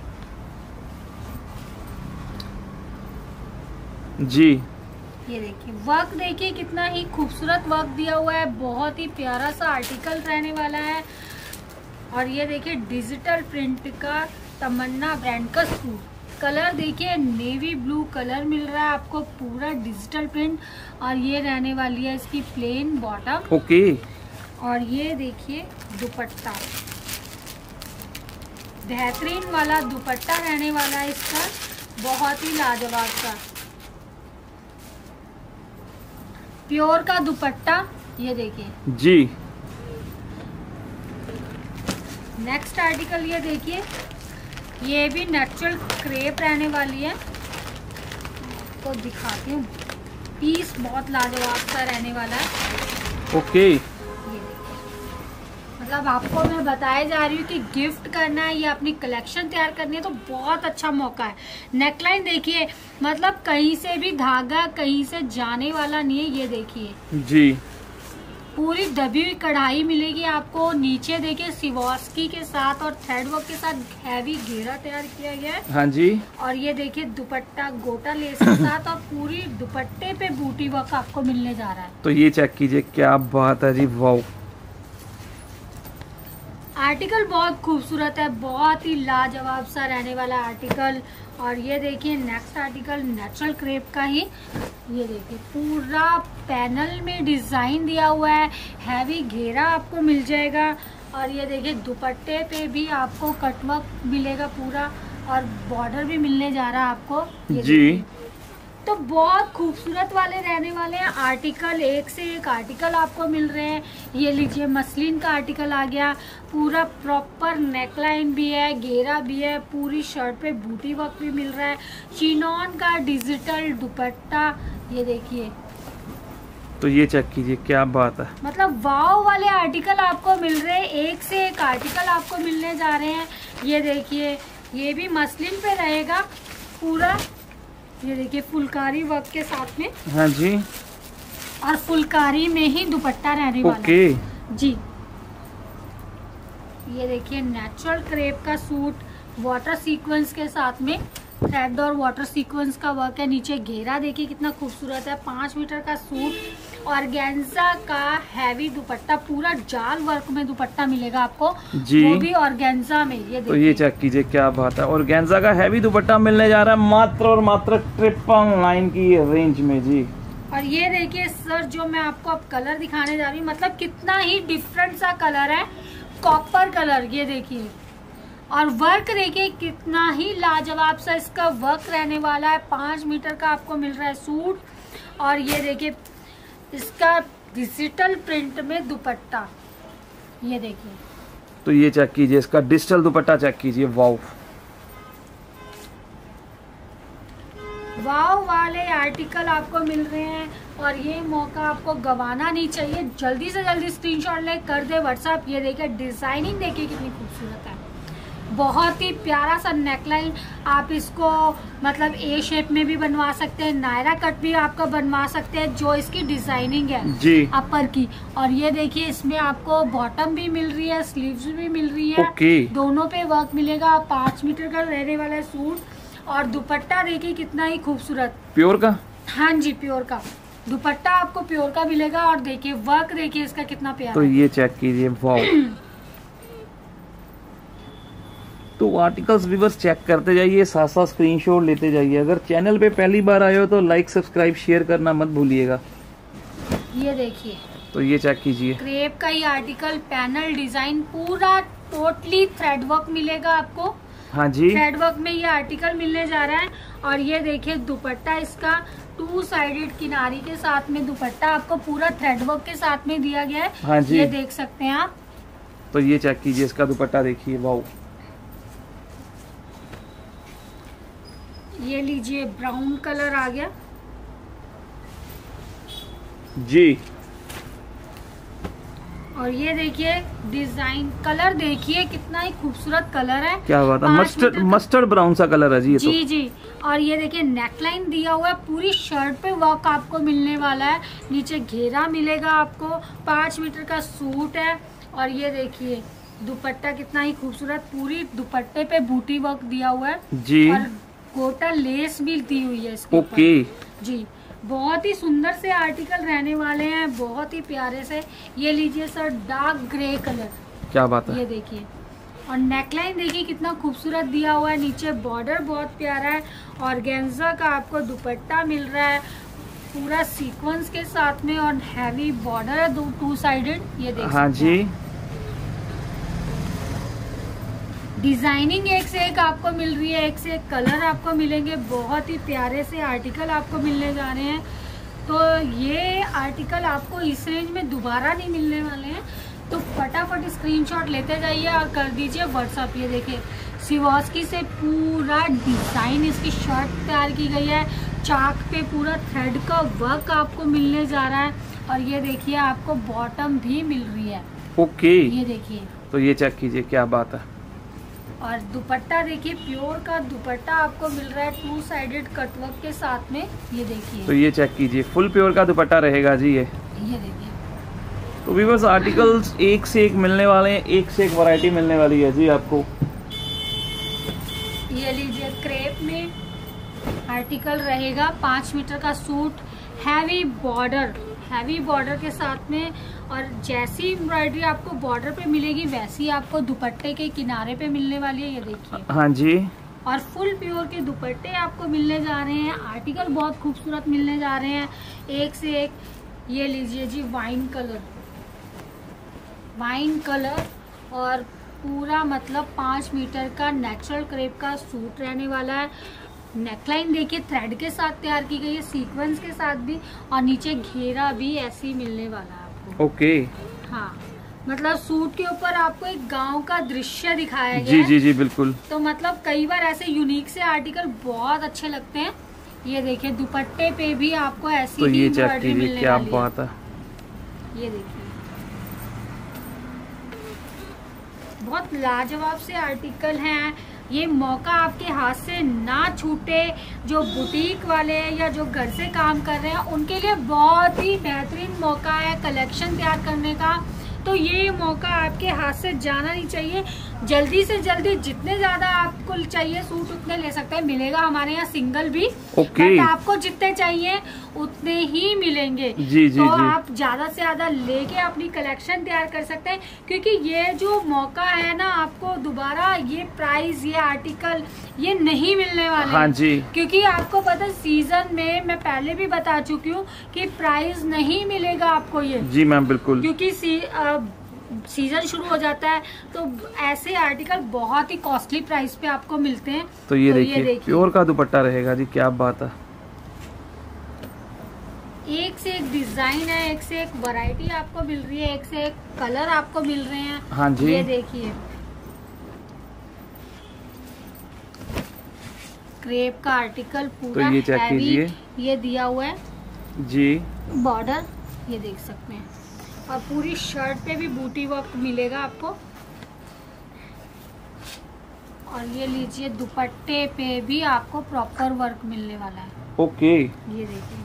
जी। ये देखिए वर्क देखिए कितना ही खूबसूरत वर्क दिया हुआ है, बहुत ही प्यारा सा आर्टिकल रहने वाला है। और ये देखिए डिजिटल प्रिंट का तमन्ना ब्रांड का सूट, कलर देखिए नेवी ब्लू कलर मिल रहा है आपको, पूरा डिजिटल प्रिंट। और ये रहने वाली है इसकी प्लेन बॉटम। ओके, और ये देखिए दुपट्टा, बेहतरीन वाला दुपट्टा रहने वाला है इसका, बहुत ही लाजवाब सा प्योर का दुपट्टा। ये देखिए जी। नेक्स्ट आर्टिकल ये देखिए, ये भी नेचुरल क्रेप रहने वाली है, आपको दिखाती हूँ, पीस बहुत लाजवाब सा रहने वाला है। ओके, ये देखिए, मतलब आपको मैं बताया जा रही हूँ कि गिफ्ट करना है या अपनी कलेक्शन तैयार करनी है तो बहुत अच्छा मौका है। नेकलाइन देखिए, मतलब कहीं से भी धागा कहीं से जाने वाला नहीं है। ये देखिए जी, पूरी दबी हुई कढ़ाई मिलेगी आपको, नीचे देखिए सिवास्की के साथ और थ्रेड वर्क के साथ हैवी घेरा तैयार किया गया है। हाँ जी। और ये देखिए दुपट्टा गोटा लेस के साथ, और पूरी दुपट्टे पे बूटी वर्क आपको मिलने जा रहा है। तो ये चेक कीजिए क्या बात है जी, वाओ। आर्टिकल बहुत खूबसूरत है, बहुत ही लाजवाब सा रहने वाला आर्टिकल। और ये देखिए नेक्स्ट आर्टिकल नेचुरल क्रेप का ही, ये देखिए पूरा पैनल में डिजाइन दिया हुआ है, हैवी घेरा आपको मिल जाएगा। और ये देखिए दुपट्टे पे भी आपको कटवर्क मिलेगा पूरा, और बॉर्डर भी मिलने जा रहा है आपको ये जी। तो बहुत खूबसूरत वाले रहने वाले हैं आर्टिकल, एक से एक आर्टिकल आपको मिल रहे हैं। ये लीजिए मसलिन का आर्टिकल आ गया, पूरा प्रॉपर नेकलाइन भी है, घेरा भी है, पूरी शर्ट पे बूटी वर्क भी मिल रहा है, चिनॉन का डिजिटल दुपट्टा, ये देखिए। तो ये चेक कीजिए, क्या बात है, मतलब वाव वाले आर्टिकल आपको मिल रहे हैं, एक से एक आर्टिकल आपको मिलने जा रहे हैं। ये देखिए ये भी मसलिन पे रहेगा पूरा, ये देखिए फुलकारी वर्क के साथ में। हाँ जी। और फुलकारी में ही दुपट्टा रहने वाला ओके है जी। ये देखिए नेचुरल क्रेप का सूट वाटर सीक्वेंस के साथ में, थ्रेड और वाटर सीक्वेंस का वर्क है। नीचे घेरा देखिए कितना खूबसूरत है, पाँच मीटर का सूट, ऑर्गेन्जा का हैवी दुपट्टा, पूरा जाल वर्क में दुपट्टा मिलेगा आपको जी, वो भी ऑर्गेन्जा में। ये तो ये चेक कीजिए, क्या बात है, ऑर्गेन्जा का हैवी दुपट्टा मिलने जा रहा है मात्र और मात्र ट्रिपल नाइन की रेंज में जी। और ये देखिए सर जो मैं आपको अब कलर दिखाने जा रही हूँ, मतलब कितना ही डिफरेंट सा कलर है, कॉपर कलर, ये देखिए। और वर्क देखिए कितना ही लाजवाब सा इसका वर्क रहने वाला है, पाँच मीटर का आपको मिल रहा है सूट। और ये देखिए इसका डिजिटल प्रिंट में दुपट्टा, ये देखिए। तो ये चेक कीजिए, इसका डिजिटल दुपट्टा चेक कीजिए, वाव वाव वाले आर्टिकल आपको मिल रहे हैं। और ये मौका आपको गंवाना नहीं चाहिए, जल्दी से जल्दी स्क्रीनशॉट ले कर दे व्हाट्सएप। ये देखिए डिजाइनिंग देखिए कितनी खूबसूरत है, बहुत ही प्यारा सा नेकलाइन। आप इसको मतलब ए शेप में भी बनवा सकते हैं, नायरा कट भी आपका बनवा सकते हैं, जो इसकी डिजाइनिंग है जी अपर की। और ये देखिए इसमें आपको बॉटम भी मिल रही है, स्लीव्स भी मिल रही है, ओके। दोनों पे वर्क मिलेगा। पाँच मीटर का रहने वाला है सूट। और दुपट्टा देखिए कितना ही खूबसूरत, प्योर का, हाँ जी प्योर का दुपट्टा आपको प्योर का मिलेगा। और देखिए वर्क देखिए इसका कितना प्यारा। तो ये चेक कीजिए, वाव। तो आर्टिकल्स व्यूअर्स चेक करते जाइए, साथ साथ स्क्रीनशॉट लेते जाइए। अगर चैनल पे पहली बार आए हो तो लाइक सब्सक्राइब शेयर करना मत भूलिएगा। ये देखिए तो ये चेक कीजिए, क्रेप का ही आर्टिकल, पैनल डिजाइन पूरा टोटली थ्रेड वर्क मिलेगा आपको। हाँ जी, थ्रेड वर्क में ये आर्टिकल मिलने जा रहा है। और ये देखिए दुपट्टा इसका टू साइडेड किनारी के साथ में दुपट्टा आपको पूरा थ्रेड वर्क के साथ में दिया गया है। हाँ जी, ये देख सकते हैं आप। तो ये चेक कीजिए, इसका दुपट्टा देखिए, वाव। ये लीजिए ब्राउन कलर आ गया जी। और ये देखिए डिजाइन, कलर देखिए कितना ही खूबसूरत कलर है, क्या बात है, पाँच मस्टर्ड मीटर का- मस्टर्ड ब्राउन सा कलर है जी ये तो। जी जी। और ये देखिए नेकलाइन दिया हुआ है, पूरी शर्ट पे वर्क आपको मिलने वाला है, नीचे घेरा मिलेगा आपको, पाँच मीटर का सूट है। और ये देखिए दुपट्टा कितना ही खूबसूरत, पूरी दुपट्टे पे बूटी वर्क दिया हुआ है जी, और गोटा लेस भी दी हुई है इसके ऊपर। ओके। जी बहुत ही सुंदर से आर्टिकल रहने वाले हैं, बहुत ही प्यारे से। ये लीजिए सर डार्क ग्रे कलर, क्या बात है, ये देखिए। और नेकलाइन देखिए कितना खूबसूरत दिया हुआ है, नीचे बॉर्डर बहुत प्यारा है, ऑर्गेन्जा का आपको दुपट्टा मिल रहा है पूरा सीक्वेंस के साथ में, और हैवी बॉर्डर है दो टू साइडेड, ये देखिए। हाँ जी, डिजाइनिंग एक से एक आपको मिल रही है, एक से एक कलर आपको मिलेंगे, बहुत ही प्यारे से आर्टिकल आपको मिलने जा रहे हैं। तो ये आर्टिकल आपको इस रेंज में दोबारा नहीं मिलने वाले हैं, तो फटाफट स्क्रीनशॉट लेते जाइए और कर दीजिए व्हाट्सअप। ये देखिए सिवास्की से पूरा डिजाइन इसकी शर्ट तैयार की गई है, चाक पे पूरा थ्रेड का वर्क आपको मिलने जा रहा है। और ये देखिए आपको बॉटम भी मिल रही है, ओके। ये देखिए। तो ये चेक कीजिए, क्या बात है, और दुपट्टा देखिए प्योर का दुपट्टा आपको मिल रहा है टू साइडेड कटवर्क के साथ में, ये देखिए। तो ये चेक कीजिए, फुल प्योर का दुपट्टा रहेगा जी ये। ये देखिए तो व्यूअर्स आर्टिकल्स एक से एक मिलने वाले हैं, एक से एक वैरायटी मिलने वाली है जी आपको। ये लीजिए क्रेप में आर्टिकल रहेगा, पाँच मीटर का suit, heavy border, heavy border के साथ में, और जैसी एम्ब्रॉयडरी आपको बॉर्डर पे मिलेगी वैसी आपको दुपट्टे के किनारे पे मिलने वाली है। ये देखिए, हाँ जी, और फुल प्योर के दुपट्टे आपको मिलने जा रहे हैं। आर्टिकल बहुत खूबसूरत मिलने जा रहे हैं, एक से एक। ये लीजिए जी, वाइन कलर, वाइन कलर और पूरा मतलब पाँच मीटर का नेचुरल क्रेप का सूट रहने वाला है। नेकलाइन देखिए थ्रेड के साथ तैयार की गई है, सीक्वेंस के साथ भी, और नीचे घेरा भी ऐसे ही मिलने वाला है आपको। ओके, हाँ, मतलब सूट के ऊपर आपको एक गांव का दृश्य दिखाया गया जी है। जी जी बिल्कुल। तो मतलब कई बार ऐसे यूनिक से आर्टिकल बहुत अच्छे लगते हैं। ये देखिए, दुपट्टे पे भी आपको ऐसी तो ही ये एम्ब्रॉयडरी चेक कीजिए, मिलने क्या वाली बात है। ये देखिए, बहुत लाजवाब से आर्टिकल हैं। ये मौका आपके हाथ से ना छूटे। जो बुटीक वाले हैं या जो घर से काम कर रहे हैं उनके लिए बहुत ही बेहतरीन मौका है कलेक्शन तैयार करने का। तो ये मौका आपके हाथ से जाना नहीं चाहिए। जल्दी से जल्दी जितने ज्यादा आपको चाहिए सूट उतने ले सकते हैं। मिलेगा हमारे यहाँ सिंगल भी, ओके। बट आपको जितने चाहिए उतने ही मिलेंगे। जी जी तो जी। आप ज्यादा से ज्यादा लेके अपनी कलेक्शन तैयार कर सकते हैं, क्योंकि ये जो मौका है ना, आपको दोबारा ये प्राइस, ये आर्टिकल ये नहीं मिलने वाले। हाँ जी, क्योंकि आपको पता है सीजन में, मैं पहले भी बता चुकी हूँ कि प्राइस नहीं मिलेगा आपको ये। जी मैम बिल्कुल। क्योंकि सी, आ, सीजन शुरू हो जाता है तो ऐसे आर्टिकल बहुत ही कॉस्टली प्राइस पे आपको मिलते हैं। तो ये तो देखिए, प्योर का दुपट्टा रहेगा जी, क्या बात है। एक से एक डिजाइन है, एक से एक वैरायटी आपको मिल रही है, एक से एक कलर आपको मिल रहे हैं। हाँ जी, ये देखिए, क्रेप का आर्टिकल पूरा तो ये चेक हैवी कीजिए, ये दिया हुआ है जी, बॉर्डर, ये देख सकते हैं। और पूरी शर्ट पे भी बूटी वर्क मिलेगा आपको। और ये लीजिए, दुपट्टे पे भी आपको प्रॉपर वर्क मिलने वाला है। ओके। ये देखिए,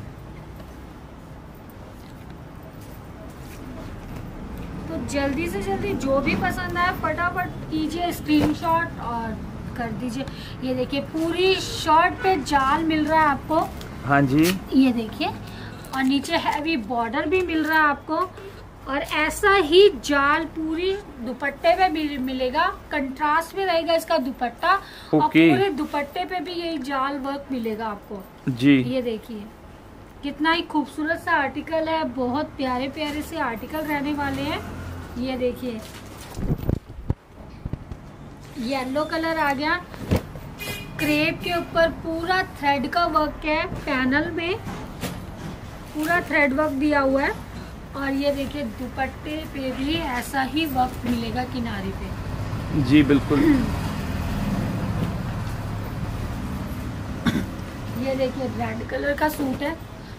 तो जल्दी से जल्दी जो भी पसंद आए फटाफट कीजिए स्क्रीनशॉट और कर दीजिए। ये देखिए, पूरी शर्ट पे जाल मिल रहा है आपको। हाँ जी, ये देखिए, और नीचे हैवी बॉर्डर भी मिल रहा है आपको, और ऐसा ही जाल पूरी दुपट्टे पे भी मिलेगा। कंट्रास्ट में रहेगा इसका दुपट्टा, और पूरे दुपट्टे पे भी यही जाल वर्क मिलेगा आपको जी। ये देखिए, कितना ही खूबसूरत सा आर्टिकल है। बहुत प्यारे प्यारे से आर्टिकल रहने वाले हैं। ये देखिए, येलो कलर आ गया, क्रेप के ऊपर पूरा थ्रेड का वर्क है, पैनल में पूरा थ्रेड वर्क दिया हुआ है। और ये देखिए, दुपट्टे पे भी ऐसा ही वर्क मिलेगा किनारे पे। जी बिल्कुल। ये देखिए, रेड कलर का सूट है।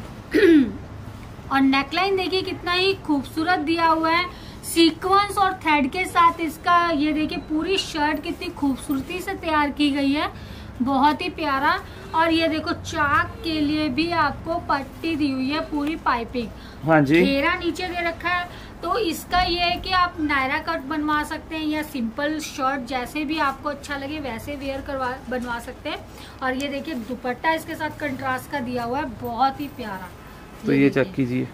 और नेकलाइन देखिए कितना ही खूबसूरत दिया हुआ है, सीक्वेंस और थ्रेड के साथ इसका। ये देखिए, पूरी शर्ट कितनी खूबसूरती से तैयार की गई है, बहुत ही प्यारा। और ये देखो, चाक के लिए भी आपको पट्टी दी हुई है, पूरी पाइपिंग। हाँ जी, घेरा नीचे दे रखा है। तो इसका ये है कि आप नायरा कट बनवा सकते हैं, या सिंपल शर्ट जैसे भी आपको अच्छा लगे वैसे वेयर करवा बनवा सकते हैं। और ये देखिए, दुपट्टा इसके साथ कंट्रास्ट का दिया हुआ है, बहुत ही प्यारा। तो ये चेक कीजिए,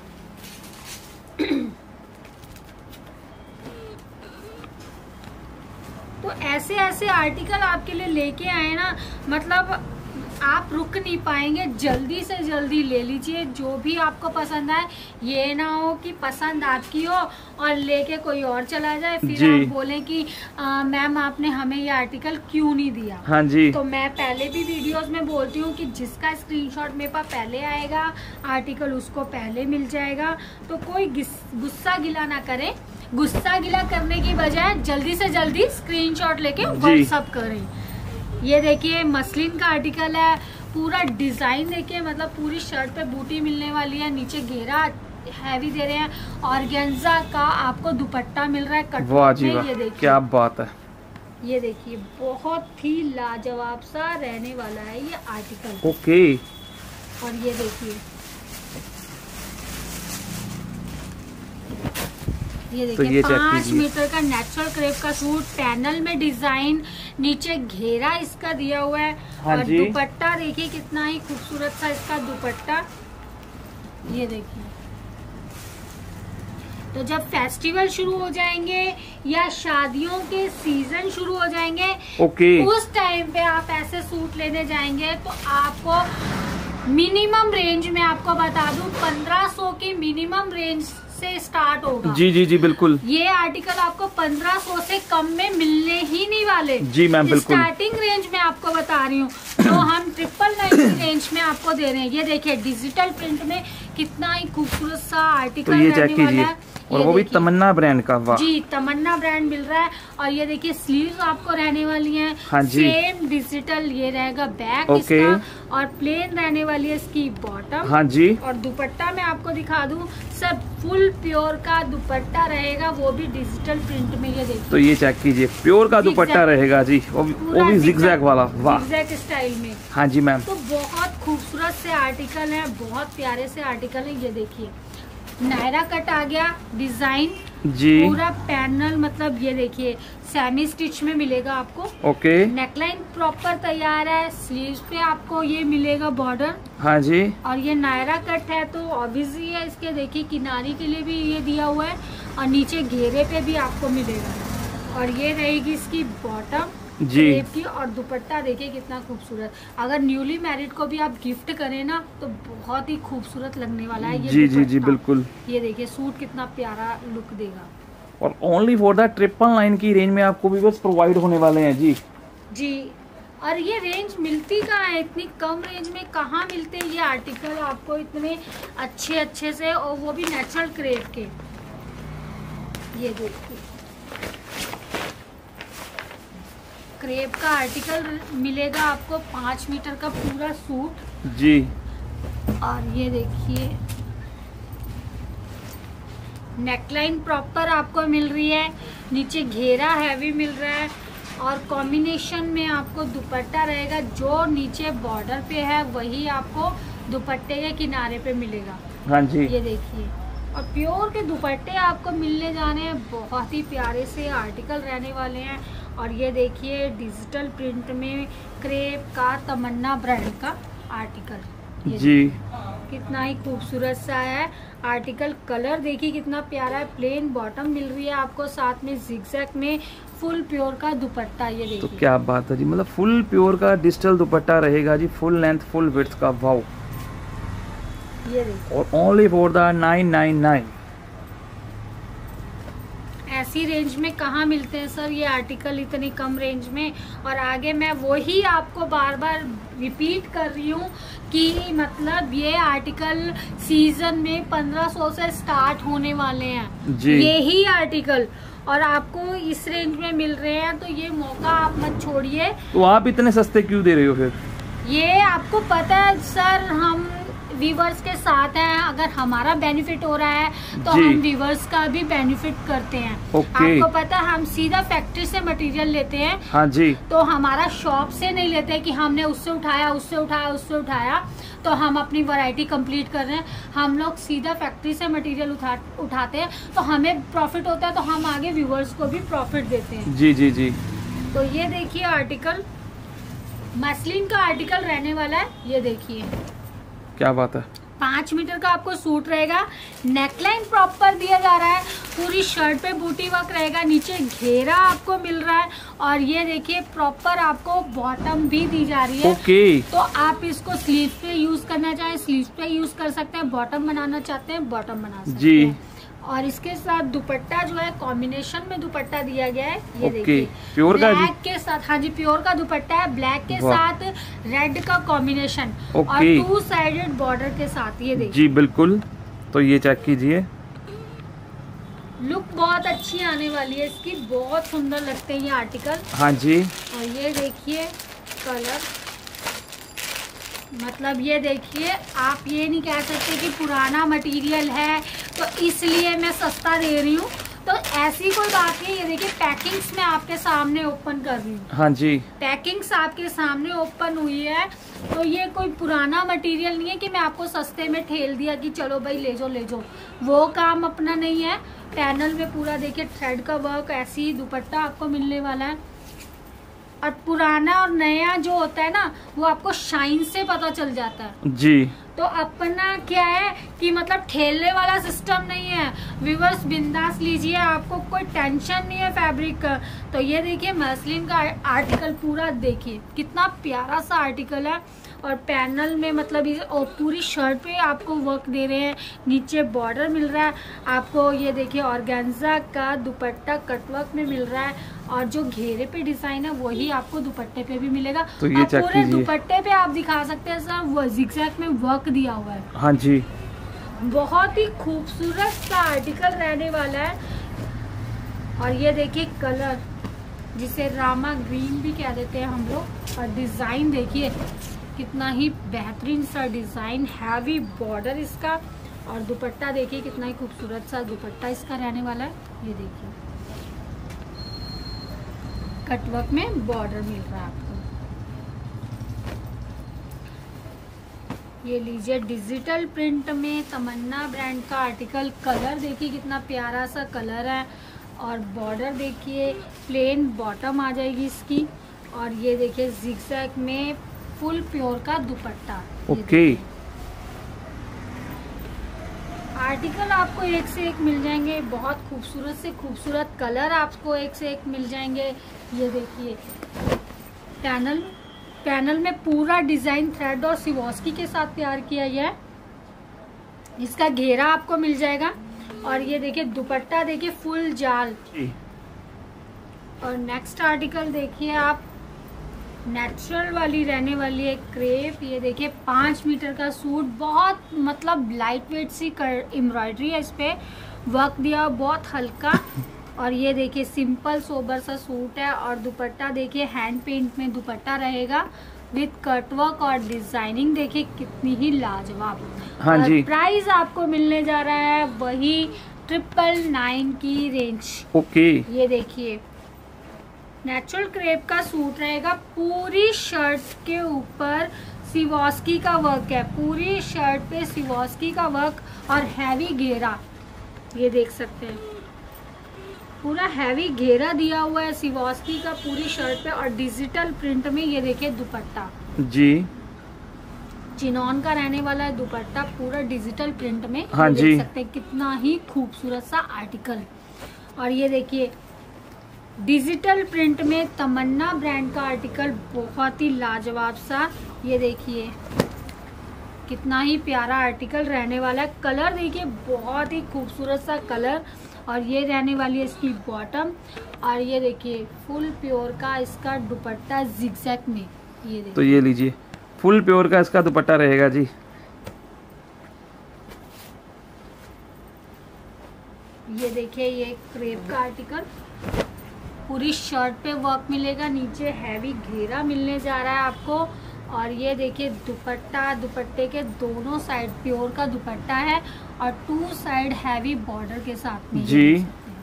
तो ऐसे ऐसे आर्टिकल आपके लिए लेके आए ना, मतलब आप रुक नहीं पाएंगे। जल्दी से जल्दी ले लीजिए जो भी आपको पसंद आए। ये ना हो कि पसंद आपकी हो और लेके कोई और चला जाए, फिर आप बोलें कि मैम आपने हमें ये आर्टिकल क्यों नहीं दिया। हाँ जी। तो मैं पहले भी वीडियोस में बोलती हूँ कि जिसका स्क्रीनशॉट मेरे पास पहले आएगा आर्टिकल उसको पहले मिल जाएगा। तो कोई गुस्सा गिला ना करे। गुस्सा गिला करने की बजाय जल्दी से जल्दी स्क्रीनशॉट लेके व्हाट्सअप करें। ये देखिए, मसलिन का आर्टिकल है, पूरा डिजाइन देखिए, मतलब पूरी शर्ट पे बूटी मिलने वाली है, नीचे घेरा हैवी दे रहे हैं। ऑर्गेन्जा का आपको दुपट्टा मिल रहा है कट में। ये देखिए, क्या बात है। ये देखिए, बहुत ही लाजवाब सा रहने वाला है ये आर्टिकल। ओके। और ये देखिए, ये देखिए, तो पाँच मीटर का नेचुरल क्रेप का सूट, पैनल में डिजाइन, नीचे घेरा इसका दिया हुआ है। हाँ और जी। दुपट्टा देखिए कितना ही खूबसूरत सा इसका दुपट्टा। ये देखिए, तो जब फेस्टिवल शुरू हो जाएंगे या शादियों के सीजन शुरू हो जाएंगे, ओके, उस टाइम पे आप ऐसे सूट लेने जाएंगे तो आपको मिनिमम रेंज में आपको बता दूं पंद्रह सौ की मिनिमम रेंज से स्टार्ट होगा। जी जी जी बिल्कुल। ये आर्टिकल आपको पंद्रह सौ से कम में मिलने ही नहीं वाले। जी मैम बिल्कुल। स्टार्टिंग रेंज में आपको बता रही हूँ, तो हम ट्रिपल नाइन की रेंज में आपको दे रहे हैं। ये देखिए डिजिटल प्रिंट में कितना ही खूबसूरत सा आर्टिकल तो ये रहने चेक वाला कीजिए, है। और वो भी तमन्ना ब्रांड का। वाह जी, तमन्ना ब्रांड मिल रहा है। और ये देखिए स्लीव्स आपको रहने वाली हैं। हाँ जी। सेम डिजिटल ये रहेगा बैक ओके। इसका, और प्लेन रहने वाली है इसकी बॉटम। हाँ जी। और दुपट्टा मैं आपको दिखा दूं, सब फुल प्योर का दुपट्टा रहेगा, वो भी डिजिटल प्रिंट में। ये देखिए तो ये चेक कीजिए, प्योर का दुपट्टा रहेगा जी, वो भी, वो भी जिगजैग वाला। वाह, जिगजैग स्टाइल में। हाँ जी मैम। तो बहुत खूबसूरत से आर्टिकल है, बहुत प्यारे से आर्टिकल है। ये देखिए नायरा कट आ गया डिजाइन जी, पूरा पैनल, मतलब ये देखिए सेमी स्टिच में मिलेगा आपको। ओके। नेकलाइन प्रॉपर तैयार है, स्लीव्स पे आपको ये मिलेगा बॉर्डर। हाँ जी। और ये नायरा कट है तो ऑब्वियसली है, इसके देखिए किनारी के लिए भी ये दिया हुआ है, और नीचे घेरे पे भी आपको मिलेगा। और ये रहेगी इसकी बॉटम जी की, और दुपट्टा देखिए कितना खूबसूरत। अगर न्यूली मैरिड को भी आप गिफ्ट करें ना तो बहुत ही खूबसूरत लगने वाला है ये जी जी जी बिल्कुल। ये देखिए सूट कितना प्यारा लुक देगा। और only for the triple nine की रेंज में आपको भी बस प्रोवाइड होने वाले हैं जी। जी, और ये रेंज मिलती कहाँ है, इतनी कम रेंज में कहाँ मिलते हैं ये आर्टिकल आपको इतने अच्छे अच्छे से, और वो भी नेचुरल क्रेप के। ये देखिए क्रेप का आर्टिकल मिलेगा आपको, पाँच मीटर का पूरा सूट जी। और ये देखिए नेकलाइन प्रॉपर आपको मिल रही है, नीचे घेरा हैवी मिल रहा है, और कॉम्बिनेशन में आपको दुपट्टा रहेगा, जो नीचे बॉर्डर पे है वही आपको दुपट्टे के किनारे पे मिलेगा। हाँ जी। ये देखिए, और प्योर के दुपट्टे आपको मिलने जाने हैं, बहुत ही प्यारे से आर्टिकल रहने वाले हैं। और ये देखिए डिजिटल प्रिंट में क्रेप का तमन्ना ब्रांड का आर्टिकल जी, कितना ही खूबसूरत सा है आर्टिकल। कलर देखिए कितना प्यारा है, प्लेन बॉटम मिल रही है आपको, साथ में जिगजैग में फुल प्योर का दुपट्टा। ये देखिए तो क्या बात है जी, मतलब फुल प्योर का डिजिटल दुपट्टा रहेगा जी, फुल लेंथ फुल विड्थ का। वाओ, ये देखिए और only for the nine nine nine. ऐसी रेंज में कहाँ मिलते हैं सर ये आर्टिकल इतनी कम रेंज में। और आगे मैं वही आपको बार बार रिपीट कर रही हूँ कि मतलब ये आर्टिकल सीजन में पंद्रह सौ से स्टार्ट होने वाले हैं जी। यही आर्टिकल, और आपको इस रेंज में मिल रहे हैं, तो ये मौका आप मत छोड़िए। तो आप इतने सस्ते क्यों दे रहे हो फिर? ये आपको पता है सर, हम व्यूवर्स के साथ हैं, अगर हमारा बेनिफिट हो रहा है तो हम व्यूवर्स का भी बेनिफिट करते हैं। ओके। आपको पता है हम सीधा फैक्ट्री से मटेरियल लेते हैं। हाँ जी। तो हमारा शॉप से नहीं लेते कि हमने उससे उठाया उससे उठाया उससे उठाया तो हम अपनी वैरायटी कंप्लीट कर रहे हैं। हम लोग सीधा फैक्ट्री से मटेरियल उठा उठाते हैं, तो हमें प्रॉफिट होता है, तो हम आगे व्यूवर्स को भी प्रॉफिट देते हैं। जी जी जी। तो ये देखिए आर्टिकल मसलिन का आर्टिकल रहने वाला है। ये देखिए क्या बात है, पाँच मीटर का आपको सूट रहेगा, नेकलाइन प्रॉपर दिया जा रहा है, पूरी शर्ट पे बूटी वर्क रहेगा, नीचे घेरा आपको मिल रहा है, और ये देखिए प्रॉपर आपको बॉटम भी दी जा रही है। ओके। तो आप इसको स्लीव पे यूज करना चाहें स्लीव पे यूज कर सकते हैं, बॉटम बनाना चाहते हैं बॉटम बना सकते जी। हैं। और इसके साथ दुपट्टा जो है कॉम्बिनेशन में दुपट्टा दिया गया है। ये ओके, देखिए प्योर का जी? ब्लैक के साथ, हाँ जी प्योर का दुपट्टा है, ब्लैक के साथ रेड का कॉम्बिनेशन, और ओके। टू साइडेड बॉर्डर के साथ। ये देखिए जी बिल्कुल। तो ये चेक कीजिए, लुक बहुत अच्छी आने वाली है इसकी, बहुत सुंदर लगते हैं ये आर्टिकल। हाँ जी। और ये देखिए कलर, मतलब ये देखिए आप ये नहीं कह सकते कि पुराना मटेरियल है तो इसलिए मैं सस्ता दे रही हूँ, तो ऐसी कोई बात नहीं। ये देखिए पैकिंग्स मैं आपके सामने ओपन कर रही हूँ। हाँ जी। पैकिंग्स आपके सामने ओपन हुई है, तो ये कोई पुराना मटेरियल नहीं है कि मैं आपको सस्ते में ठेल दिया कि चलो भाई ले जाओ ले जाओ, वो काम अपना नहीं है। पैनल में पूरा देखिए थ्रेड का वर्क, ऐसी ही दुपट्टा आपको मिलने वाला है। और पुराना और नया जो होता है ना वो आपको शाइन से पता चल जाता है जी। तो अपना क्या है कि मतलब ठेलने वाला सिस्टम नहीं है, व्यूअर्स बिंदास लीजिए, आपको कोई टेंशन नहीं है फैब्रिक का। तो ये देखिए मसलिन का आर्टिकल पूरा देखिए कितना प्यारा सा आर्टिकल है और पैनल में मतलब इस और पूरी शर्ट पे आपको वर्क दे रहे हैं, नीचे बॉर्डर मिल रहा है आपको। ये देखिए ऑर्गेन्जा का दुपट्टा कटवर्क में मिल रहा है और जो घेरे पे डिजाइन है वही आपको दुपट्टे पे भी मिलेगा। तो ये चेक पूरे कीजिए, दुपट्टे पे आप दिखा सकते हैं सर वो जिगजैग में वर्क दिया हुआ है। हाँ जी, बहुत ही खूबसूरत सा आर्टिकल रहने वाला है। और ये देखिए कलर जिसे रामा ग्रीन भी कह देते हैं हम लोग, और डिजाइन देखिए कितना ही बेहतरीन सा डिजाइन, हैवी बॉर्डर इसका, और दुपट्टा देखिए कितना ही खूबसूरत सा दुपट्टा इसका रहने वाला है। ये देखिए कटवर्क में बॉर्डर मिल रहा है आपको। ये लीजिए डिजिटल प्रिंट में तमन्ना ब्रांड का आर्टिकल, कलर देखिए कितना प्यारा सा कलर है और बॉर्डर देखिए प्लेन बॉटम आ जाएगी इसकी। और ये देखिए जिगजैग में फुल प्योर का दुपट्टा। ओके, आर्टिकल आपको एक से एक मिल जाएंगे, बहुत खूबसूरत से खूबसूरत कलर आपको एक से एक मिल जाएंगे। ये देखिए पैनल पैनल में पूरा डिजाइन थ्रेड और सिवॉस्की के साथ तैयार किया गया है। इसका घेरा आपको मिल जाएगा और ये देखिए दुपट्टा देखिए फुल जाल। और नेक्स्ट आर्टिकल देखिए आप, नेचुरल वाली रहने वाली है क्रेप। ये देखिए पाँच मीटर का सूट, बहुत मतलब लाइट वेट सी एम्ब्रॉयडरी है, इस पे वर्क दिया बहुत हल्का। और ये देखिए सिंपल सोबर सा सूट है और दुपट्टा देखिए हैंड पेंट में दुपट्टा रहेगा विद कटवर्क और डिजाइनिंग देखिए कितनी ही लाजवाब। हाँ जी। प्राइस आपको मिलने जा रहा है वही ट्रिपल नाइन की रेंज। ओके, ये देखिए नेचुरल क्रेप का सूट रहेगा, पूरी शर्ट के ऊपर सिवॉस्की का वर्क है, पूरी शर्ट पे सिवॉस्की का वर्क और हैवी घेरा। ये देख सकते हैं पूरा हैवी घेरा दिया हुआ है सिवॉस्की का पूरी शर्ट पे और डिजिटल प्रिंट में। ये देखिए दुपट्टा जी, चिनॉन का रहने वाला है दुपट्टा पूरा डिजिटल प्रिंट में। हाँ ये जी। देख सकते हैं कितना ही खूबसूरत सा आर्टिकल। और ये देखिए डिजिटल प्रिंट में तमन्ना ब्रांड का आर्टिकल, बहुत ही लाजवाब सा। ये देखिए कितना ही प्यारा आर्टिकल रहने वाला है। कलर देखिए बहुत ही खूबसूरत सा कलर और ये रहने वाली है इसकी बॉटम। और ये देखिए फुल प्योर का इसका दुपट्टा जिगजैग में। ये देखिए तो ये लीजिए फुल प्योर का इसका दुपट्टा रहेगा जी। ये देखिए ये क्रेप का आर्टिकल, पूरी शर्ट पे वर्क मिलेगा, नीचे हैवी घेरा मिलने जा रहा है आपको। और ये देखिए दुपट्टा, दुपट्टे के दोनों साइड प्योर का दुपट्टा है और टू साइड हैवी बॉर्डर के साथ में जी।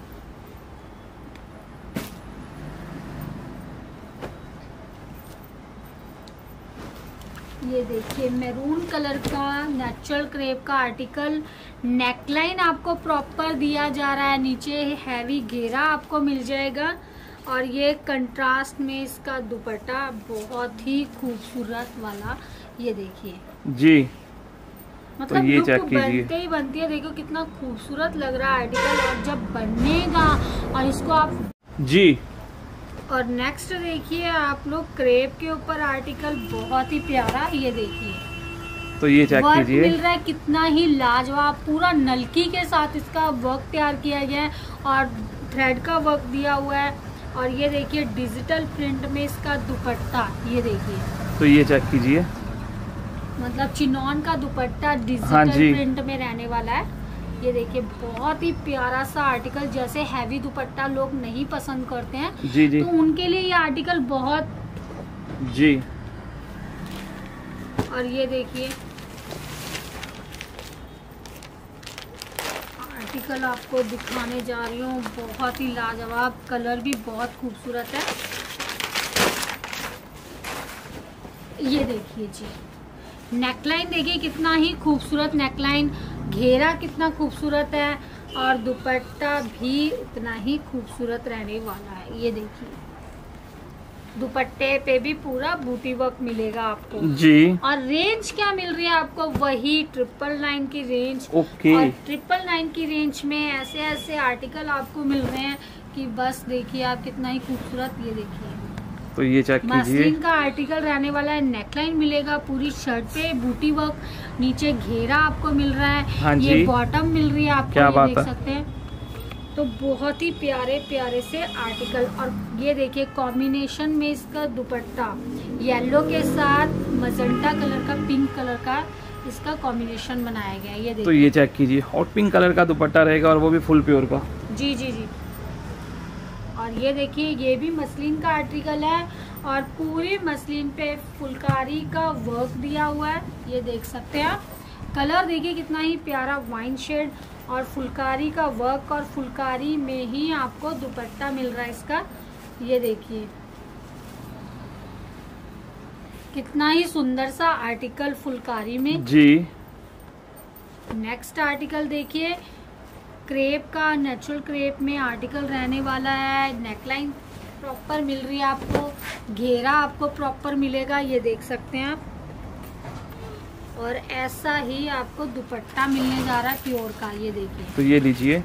ये देखिए मैरून कलर का नेचुरल क्रेप का आर्टिकल, नेकलाइन आपको प्रॉपर दिया जा रहा है, नीचे हैवी घेरा आपको मिल जाएगा। और ये कंट्रास्ट में इसका दुपट्टा बहुत ही खूबसूरत वाला। ये देखिए जी, मतलब तो ये लुक चेक कीजिए, बनते ही बनती है, देखो कितना खूबसूरत लग रहा है आर्टिकल। और जब बनेगा और इसको आप जी। और नेक्स्ट देखिए आप लोग क्रेप के ऊपर आर्टिकल बहुत ही प्यारा। ये देखिए तो ये चेक वर्क कीजिए, मिल रहा है कितना ही लाजवाब, पूरा नलकी के साथ इसका वर्क तैयार किया गया है और थ्रेड का वर्क दिया हुआ है। और ये देखिए डिजिटल प्रिंट में इसका दुपट्टा। ये देखिए तो ये चेक कीजिए, मतलब चिनॉन का दुपट्टा डिजिटल हाँ जी। प्रिंट में रहने वाला है। ये देखिए बहुत ही प्यारा सा आर्टिकल, जैसे हैवी दुपट्टा लोग नहीं पसंद करते हैं जी जी तो उनके लिए ये आर्टिकल बहुत। जी। और ये देखिए आर्टिकल आपको दिखाने जा रही हूँ, बहुत ही लाजवाब, कलर भी बहुत खूबसूरत है। ये देखिए जी नेकलाइन देखिए कितना ही खूबसूरत नेकलाइन, घेरा कितना खूबसूरत है और दुपट्टा भी उतना ही खूबसूरत रहने वाला है। ये देखिए दुपट्टे पे भी पूरा बूटी वर्क मिलेगा आपको जी। और रेंज क्या मिल रही है आपको, वही ट्रिपल नाइन की रेंज। ओके। और ट्रिपल नाइन की रेंज में ऐसे ऐसे आर्टिकल आपको मिल रहे हैं कि बस देखिए आप कितना ही खूबसूरत। ये देखिए तो ये चेक कीजिए, मसलिन का आर्टिकल रहने वाला है। नेकलाइन मिलेगा पूरी शर्ट पे, बूटी वर्क, नीचे घेरा आपको मिल रहा है। हाँ ये जी। बॉटम मिल रही है आपको, क्या ये बात देख है। सकते हैं। तो बहुत ही प्यारे प्यारे से आर्टिकल। और ये देखिए कॉम्बिनेशन में इसका दुपट्टा येलो के साथ मजेंटा कलर का, पिंक कलर का इसका कॉम्बिनेशन बनाया गया है। ये देखिए तो ये चेक कीजिए, हॉट पिंक कलर का दुपट्टा रहेगा और वो भी फुल प्योर का। जी जी जी। और ये देखिए ये भी मसलिन का आर्टिकल है और पूरी मसलिन पे फुलकारी का वर्क दिया हुआ है। ये देख सकते हैं आप। कलर देखिए कितना ही प्यारा वाइन शेड और फुलकारी का वर्क, और फुलकारी में ही आपको दुपट्टा मिल रहा है इसका। ये देखिए कितना ही सुंदर सा आर्टिकल फुलकारी में जी। नेक्स्ट आर्टिकल देखिए क्रेप का, नेचुरल क्रेप में आर्टिकल रहने वाला है। नेकलाइन प्रॉपर मिल रही है आपको, घेरा आपको प्रॉपर मिलेगा, ये देख सकते हैं आप। और ऐसा ही आपको दुपट्टा मिलने जा रहा है प्योर का। ये देखिए तो ये लीजिए,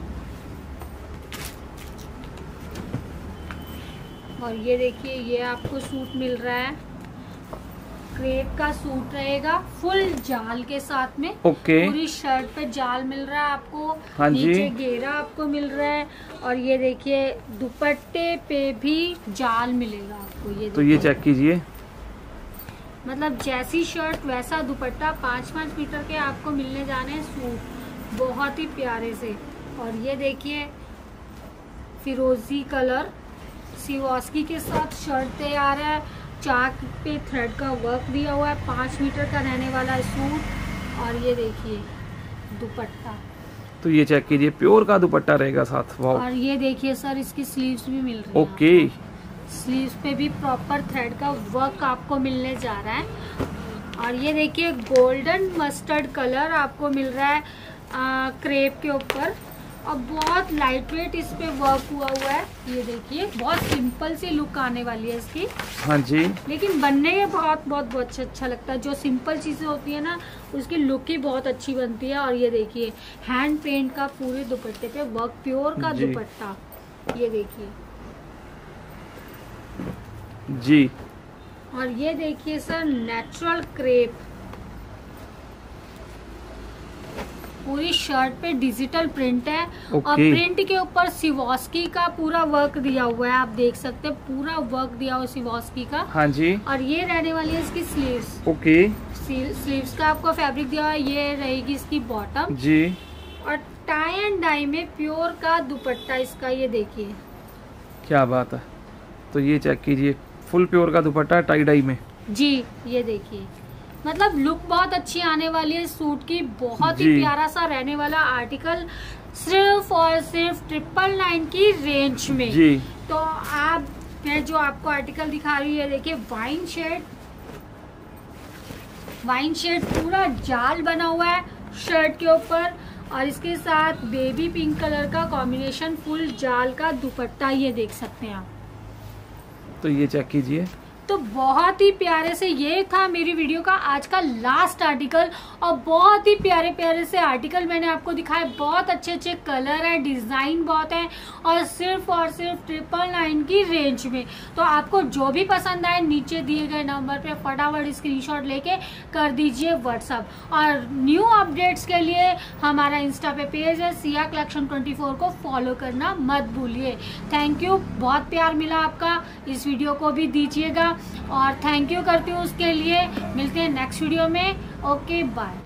और ये देखिए ये आपको सूट मिल रहा है, क्रेप का सूट रहेगा फुल जाल के साथ में। ओके। पूरी शर्ट पे जाल मिल रहा है आपको। हाँ जी। नीचे घेरा आपको मिल रहा है और ये देखिए दुपट्टे पे भी जाल मिलेगा आपको। ये तो ये चेक कीजिए, मतलब जैसी शर्ट वैसा दुपट्टा, पाँच पाँच मीटर के आपको मिलने जाने हैं सूट, बहुत ही प्यारे से। और ये देखिए फिरोजी कलर सिवास्की के साथ शर्ट तैयार है। चाक पे थ्रेड का वर्क दिया हुआ है, पाँच मीटर का रहने वाला है सूट। और ये देखिए दुपट्टा, तो ये चेक कीजिए, प्योर का दुपट्टा रहेगा साथ। वाह। और ये देखिए सर इसकी स्लीव्स भी मिल रही है। ओके। स्लीव्स पे भी प्रॉपर थ्रेड का वर्क आपको मिलने जा रहा है। और ये देखिए गोल्डन मस्टर्ड कलर आपको मिल रहा है आ, क्रेप के ऊपर, और बहुत लाइट वेट इस पे वर्क हुआ हुआ है। ये देखिए बहुत सिंपल सी लुक आने वाली है इसकी। हाँ जी। लेकिन बनने में बहुत बहुत बहुत अच्छा अच्छा लगता है। जो सिंपल चीजें होती है ना उसकी लुक ही बहुत अच्छी बनती है। और ये देखिए हैंड पेंट का पूरे दुपट्टे पे वर्क, प्योर का जी। दुपट्टा। ये देखिए जी। और ये देखिए सर नेचुरल क्रेप, पूरी शर्ट पे डिजिटल प्रिंट है। ओके। और प्रिंट के ऊपर सिवास्की का पूरा वर्क दिया हुआ है, आप देख सकते हैं पूरा वर्क दिया हुआ सिवास्की का। हाँ जी। और ये रहने वाली है इसकी स्लीव्स। ओके। स्लीव्स का आपको फैब्रिक दिया हुआ है, ये रहेगी इसकी बॉटम। जी। और टाई एंड डाई में प्योर का दुपट्टा इसका। ये देखिए क्या बात है। तो ये चेक कीजिए, फुल प्योर का दुपट्टा टाई डाई में। जी। ये देखिए मतलब लुक बहुत अच्छी आने वाली है सूट की, बहुत ही जी। प्यारा सा रहने वाला आर्टिकल, सिर्फ और सिर्फ ट्रिपल नाइन की रेंज में। जी। तो आप, मैं जो आपको आर्टिकल दिखा रही हूँ, ये देखिए वाइन शेड, वाइन शेड पूरा जाल बना हुआ है शर्ट के ऊपर, और इसके साथ बेबी पिंक कलर का कॉम्बिनेशन फुल जाल का दुपट्टा। ये देख सकते हैं आप। तो ये चेक कीजिए, तो बहुत ही प्यारे से ये था मेरी वीडियो का आज का लास्ट आर्टिकल, और बहुत ही प्यारे प्यारे से आर्टिकल मैंने आपको दिखाए। बहुत अच्छे अच्छे कलर है, डिजाइन बहुत है, और सिर्फ और सिर्फ ट्रिपल नाइन की रेंज में। तो आपको जो भी पसंद आए नीचे दिए गए नंबर पे फटाफट स्क्रीनशॉट लेके कर दीजिए व्हाट्सअप। और न्यू अपडेट्स के लिए हमारा इंस्टा पे पेज है सिया कलेक्शन ट्वेंटी फोर को फॉलो करना मत भूलिए। थैंक यू, बहुत प्यार मिला आपका, इस वीडियो को भी दीजिएगा और थैंक यू करती हूँ उसके लिए। मिलते हैं नेक्स्ट वीडियो में। Okay bye.